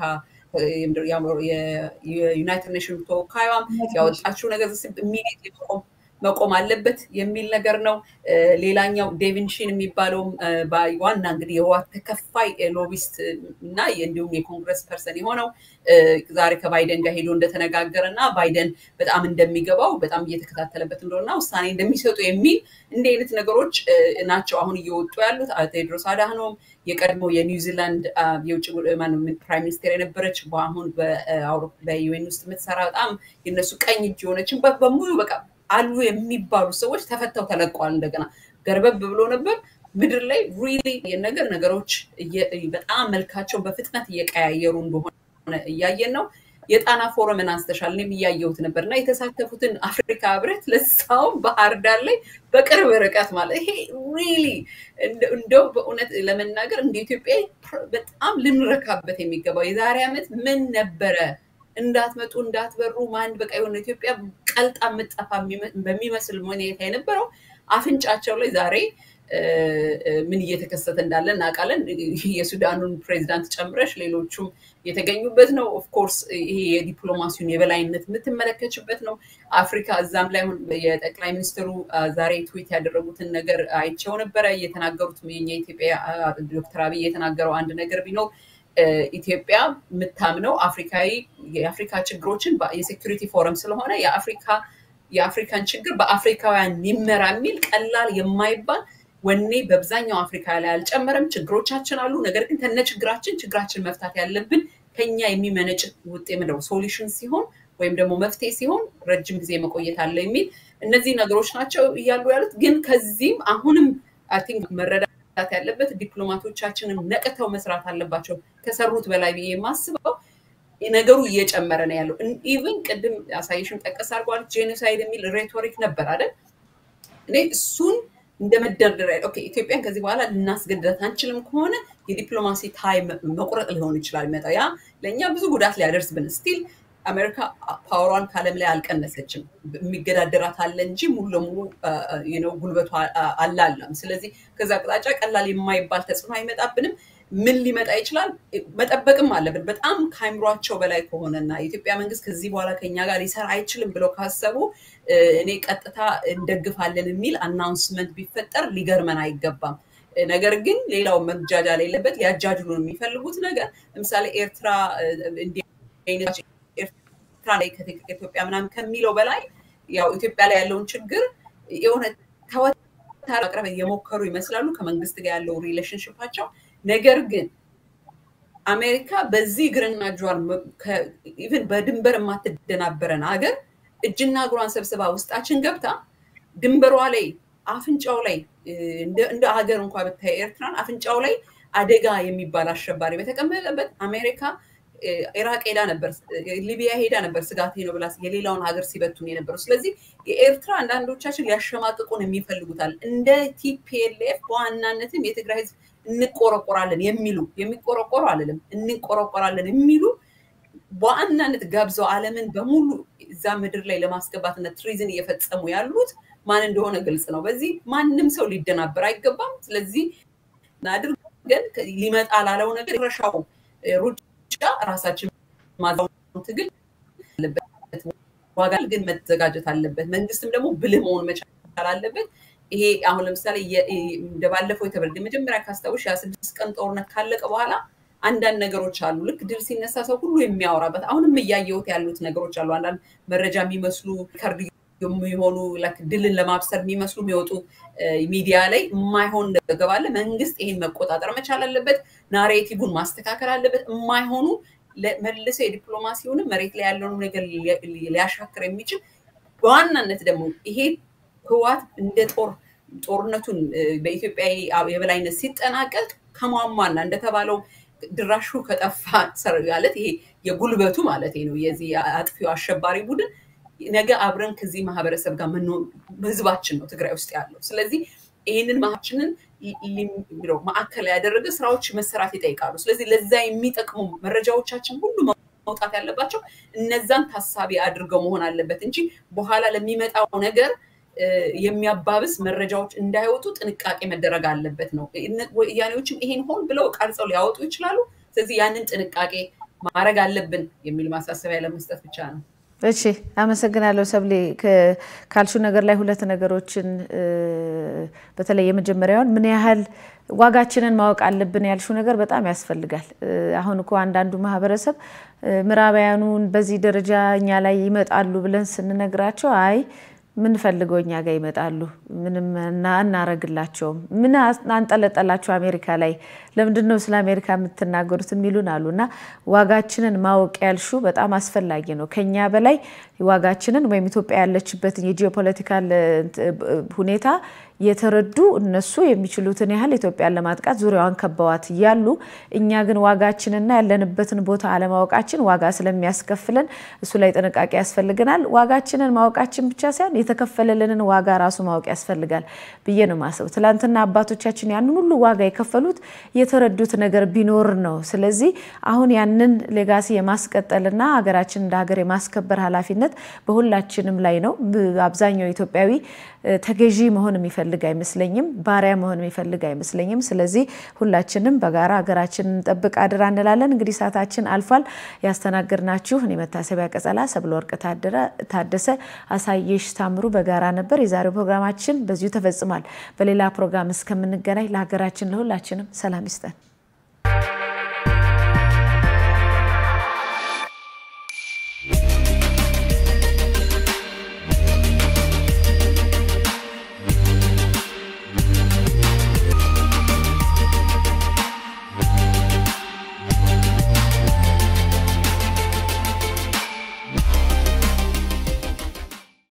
የዩናይትድ ኔሽን ተወካይዋም ያወጣችው ነገር ኢሚዲየትሊ መቆም አለበት የሚል ነገር ነው ሌላኛው ዴቪን ሺን የሚባለው ዋና እንግዲህ የዋት ተከፋይ ሎቢስት እና እንዲሁም የኮንግረስ ፐርሰን የሆነው ዛሬ ከባይደን ጋር ሄዶ እንደተነጋገረና ባይደን በጣም እንደሚገባው በጣም እየተከታተለበት እንደሆነና ውሳኔ እንደሚሰጡ የሚል እንደ አይነት ነገሮች ናቸው አሁን እየወጡ ያሉት ቴድሮስ አድሃኖም የቀድሞ የኒውዚላንድ የውጭ ማን ፕራይም ሚኒስተር የነበረች በአሁን በአውሮፓ በዩኤን ውስጥ የምትሰራ በጣም የነሱ ቀኝ እጅ ሆነች በሙሉ በቃ አሉ የሚባሉ ሰዎች ተፈተው ተለቋል እንደገና ገርበብ ብሎ ነበር ምድር ላይ ሪሊ የነገር ነገሮች በጣም መልካቸው በፍጥነት እየቀያየሩ እንደሆነ ያያየን ነው የጣና ፎረምን አንስተሻል ነው ያያየሁት ነበርና የተሳተፉትን አፍሪካ ህብረት ለሳው ባህር ዳር ላይ በቅርብ ርቀት ማለት ይሄ ሪሊ እንደው በእውነት ለመናገር እንደ ኢትዮጵያ በጣም ልንረካበት የሚገባው የዛሬ አመት ምን ነበረ እንዳትመጡ እንዳትበሩ ማን በቃ የሆነ ኢትዮጵያ ቀልጣ መጣፋ በሚመስል ሁኔታ የነበረው አፍንጫቸው ላይ ዛሬ ምን እየተከሰተ እንዳለ እናቃለን የሱዳኑን ፕሬዝዳንት ጨምረሽ ሌሎቹም የተገኙበት ነው ኦፍ ኮርስ ይሄ የዲፕሎማሲውን የበላይነት የምትመለከችበት ነው አፍሪካ እዛም ላይ የጠቅላይ ሚኒስትሩ ዛሬ ትዊት ያደረጉትን ነገር አይቼው ነበር የተናገሩት የኢትዮጵያ ዶክተር አብይ የተናገረው አንድ ነገር ቢኖር ኢትዮጵያ ምታምነው አፍሪካዊ የአፍሪካ ችግሮችን የሴኩሪቲ ፎረም ስለሆነ የአፍሪካ የአፍሪካን ችግር በአፍሪካውያን ይመራ የሚል ቀላል የማይባል ወኔ በብዛኛው አፍሪካ ላይ አልጨመረም ችግሮቻችን አሉ ነገር ግን ተነ ችግራችን ችግራችን መፍታት ያለብን ከኛ የሚመነጭ ውጤት ነው ሶሉሽን ሲሆን ወይም ደግሞ መፍትሄ ሲሆን ረጅም ጊዜ መቆየት አለ የሚል እነዚህ ነገሮች ናቸው ይያሉ ያሉት ግን ከዚህም አሁንም I think መረዳት ያለብን ነገር ምንድነው ኢትዮጵያ በጣም ልንረካበት የሚገባው የዛሬ አመት ምን ነበረ እንዳትመጡ እንዳትበሩ ማን በቃ የሆነ ኢትዮጵያ ቀልጣ መጣፋ በሚመስል ሁኔታ የነበረው አፍንጫቸው ላይ ዛሬ ምን እየተከሰተ እንዳለ እናቃለን የሱዳኑን ፕሬዝዳንት ጨምረሽ ሌሎቹም የተገኙበት ነው ያለበት ዲፕሎማቶቻችንን ነቅተው መስራት አለባቸው ከሰሩት በላይ ብዬ ማስበው ነገሩ እየጨመረ ነው ያለው ኢቭን ቅድም አሳይሽም ጠቀስ አርጓል ጄኖሳይድ የሚል ሬቶሪክ ነበር አይደል እኔ እሱን እንደመደርደሪያ ኦኬ ኢትዮጵያን ከዚህ በኋላ ልናስገድዳት አንችልም ከሆነ የዲፕሎማሲ ታይም መቁረጥ ሊሆን ይችላል መጣ ያ ለኛ ብዙ ጉዳት ሊያደርስብን ስቲል አሜሪካ ፓወሯን ካለም ላይ አልቀነሰችም የሚገዳደራት አለ እንጂ ሙሉ ለሙሉ you know ጉልበቷ አላለም ስለዚህ ከዛ አቅጣጫ ቀላል የማይባል ተጽዕኖ አይመጣብንም ምን ሊመጣ ይችላል መጠበቅም አለብን በጣም ካይምሯቸው በላይ ከሆነና ኢትዮጵያ መንግስት ከዚህ በኋላ ከኛ ጋር ሊሰራ አይችልም ብለው ካሰቡ እኔ ቀጥታ እንደግፋለን የሚል አናውንስመንት ቢፈጠር ሊገርመን አይገባም ነገር ግን ሌላው መጃጃ ላይ ለበት ያጃጅሉን የሚፈልጉት ነገር ለምሳሌ ኤርትራ እንደ ኤርትራ ላይ ከኢትዮጵያ ምናምን ከሚለው በላይ ያው ኢትዮጵያ ላይ ያለውን ችግር የሆነ ተወታራ አቅርበ የሞከሩ ይመስላሉ ከመንግስት ጋር ያለው ሪሌሽንሺፓቸው ነገር ግን አሜሪካ በዚህ ግርና ጇር ኢቭን በድንበር ማትደናበረን ሀገር እጅና እግሯን ሰብስባ ውስጣችን ገብታ ድንበሯ ላይ አፍንጫው ላይ እንደ ሀገር እንኳን በታይ ኤርትራን አፍንጫው ላይ አደጋ የሚባል አሸባሪ በተቀመጠበት አሜሪካ ኢራቅ ሄዳ ነበር ሊቢያ ሄዳ ነበር ስጋት ነው ብላስ የሌላውን ሀገር ሲበቱን የነበረው ስለዚህ የኤርትራ አንዳንዶቻችን ሊያሸማቅቁን የሚፈልጉታል እንደ ቲፒኤልኤፍ በዋናነትም የትግራይ ህዝብ እንቆረቆራለን የሚሉ የሚቆረቆሩ አይደለም እንቆረቆራለን የሚሉ በዋናነት ጋብዘው ዓለምን በሙሉ እዛ ምድር ላይ ለማስገባትና ትሪዝን እየፈጸሙ ያሉት ማን እንደሆነ ግልጽ ነው በዚህ ማንንም ሰው ሊደናበር አይገባም ስለዚህ ናድርገን ሊመጣ ላለው ነገር ረሻው ሩጫ ራሳችን ማዛው ትግል አለበት ዋጋ ግን መዘጋጀት አለበት መንግስትም ደግሞ ብልህ መሆን መቻል አለበት ይሄ አሁን ለምሳሌ እንደባለፈው የተበልደ መጀመሪያ ካስተውሽ ያ ስድስት ቀን ጦርነት ካለቀ በኋላ አንዳንድ ነገሮች አሉ ልክ ድል ሲነሳ ሰው ሁሉ የሚያወራበት አሁንም ያያየውት ያሉት ነገሮች አሉ አንዳንድ መረጃ የሚመስሉ ካርድ የሚሆኑ like ድልን ለማብሰር የሚመስሉ የሚወጡ ሚዲያ ላይ የማይሆን ነገባለ መንግስት ይሄን መቆጣጠር መቻል አለበት ናሬቲቭን ማስተካከል አለበት የማይሆኑ መልሰ የዲፕሎማሲውን መሬት ላይ ያለውን ነገር ሊያሻክር የሚችል በዋናነት ደግሞ ይሄ ህዋት እንደ ጦር ጦርነቱን በኢትዮጵያ የበላይነት ሲጠናቀቅ ከማማና እንደተባለው ድራሹ ከጠፋ ሰራያለት ይሄ የጉልበቱ ማለት ነው የዚህ አጥፊው አሸባሪ ቡድን ነገ አብረን ከዚህ ማህበረሰብ ጋር ምን ህዝባችን ነው ትግራይ ውስጥ ያለው ስለዚህ ይሄንን ማህበረሰብን ሊሚሮ ማዕከል ያደረገ ስራዎች መሰራት ይጠይቃሉ ስለዚህ ለዛ የሚጠቅሙ መረጃዎቻችን ሁሉ መውጣት ያለባቸው እነዛን ታሳቢ አድርገው መሆን አለበት እንጂ በኋላ ለሚመጣው ነገር የሚያባብስ መረጃዎች እንዳይወጡ ጥንቃቄ መደረግ አለበት ነው ያኔዎችም ይሄን ሆን ብለው ቀርጸው ሊያወጡ ይችላሉ ስለዚህ ያንን ጥንቃቄ ማድረግ አለብን የሚል ማሳሰቢያ ለመስጠት ብቻ ነው እሺ አመሰግናለሁ ሰብሊ ካልሹ ነገር ላይ ሁለት ነገሮችን በተለይ የመጀመሪያውን ምን ያህል ዋጋችንን ማወቅ አለብን ያልሹ ነገር በጣም ያስፈልጋል አሁን እኮ አንዳንዱ ማህበረሰብ ምራባያኑን በዚህ ደረጃ እኛ ላይ ይመጣሉ ብለን ስንነግራቸው አይ ምን ፈልገውኛ ጋር ይመጣሉ ምንም እናናረግላቸው ምን አንጠለጠላቸው አሜሪካ ላይ ለምንድነው ስለ አሜሪካ የምትናገሩት የሚሉን አሉና ዋጋችንን ማወቅ ያልሹ በጣም አስፈላጊ ነው ከኛ በላይ ዋጋችንን ወይም ኢትዮጵያ ያለችበት የጂኦፖለቲካል ሁኔታ የተረዱ እነሱ የሚችሉትን ያህል ኢትዮጵያን ለማጥቃት ዙሪያዋን ከበዋት ያሉ እኛ ግን ዋጋችንና ያለንበትን ቦታ አለማወቃችን ዋጋ ስለሚያስከፍለን እሱ ላይ ጥንቃቄ ያስፈልገናል ዋጋችንን ማወቃችን ብቻ ሳይሆን የተከፈለልንን ዋጋ ራሱ ማወቅ ያስፈልጋል ብዬ ነው ማሰብ ትላንትና አባቶቻችን ያንን ሁሉ ዋጋ የከፈሉት የተረዱት ነገር ቢኖር ነው ስለዚህ አሁን ያንን ሌጋሲ የማስቀጠልና ሀገራችን እንደ ሀገር የማስከበር ኃላፊነት በሁላችንም ላይ ነው አብዛኛው ኢትዮጵያዊ ተገዢ መሆን የሚፈልግ አይመስለኝም ባሪያ መሆን የሚፈልግ አይመስለኝም ስለዚህ ሁላችንም በጋራ ሀገራችንን እንጠብቅ አድራ እንላለን እንግዲህ ሰዓታችን አልፏል ያስተናግርናችሁ እኔ መታሰቢያ ቀጸላ ሰብለወርቅ ታደሰ አሳየሽ ታምሩ በጋራ ነበር የዛሬው ፕሮግራማችን በዚሁ ተፈጽሟል በሌላ ፕሮግራም እስከምንገናኝ ለሀገራችን ለሁላችንም ሰላም ይስጠን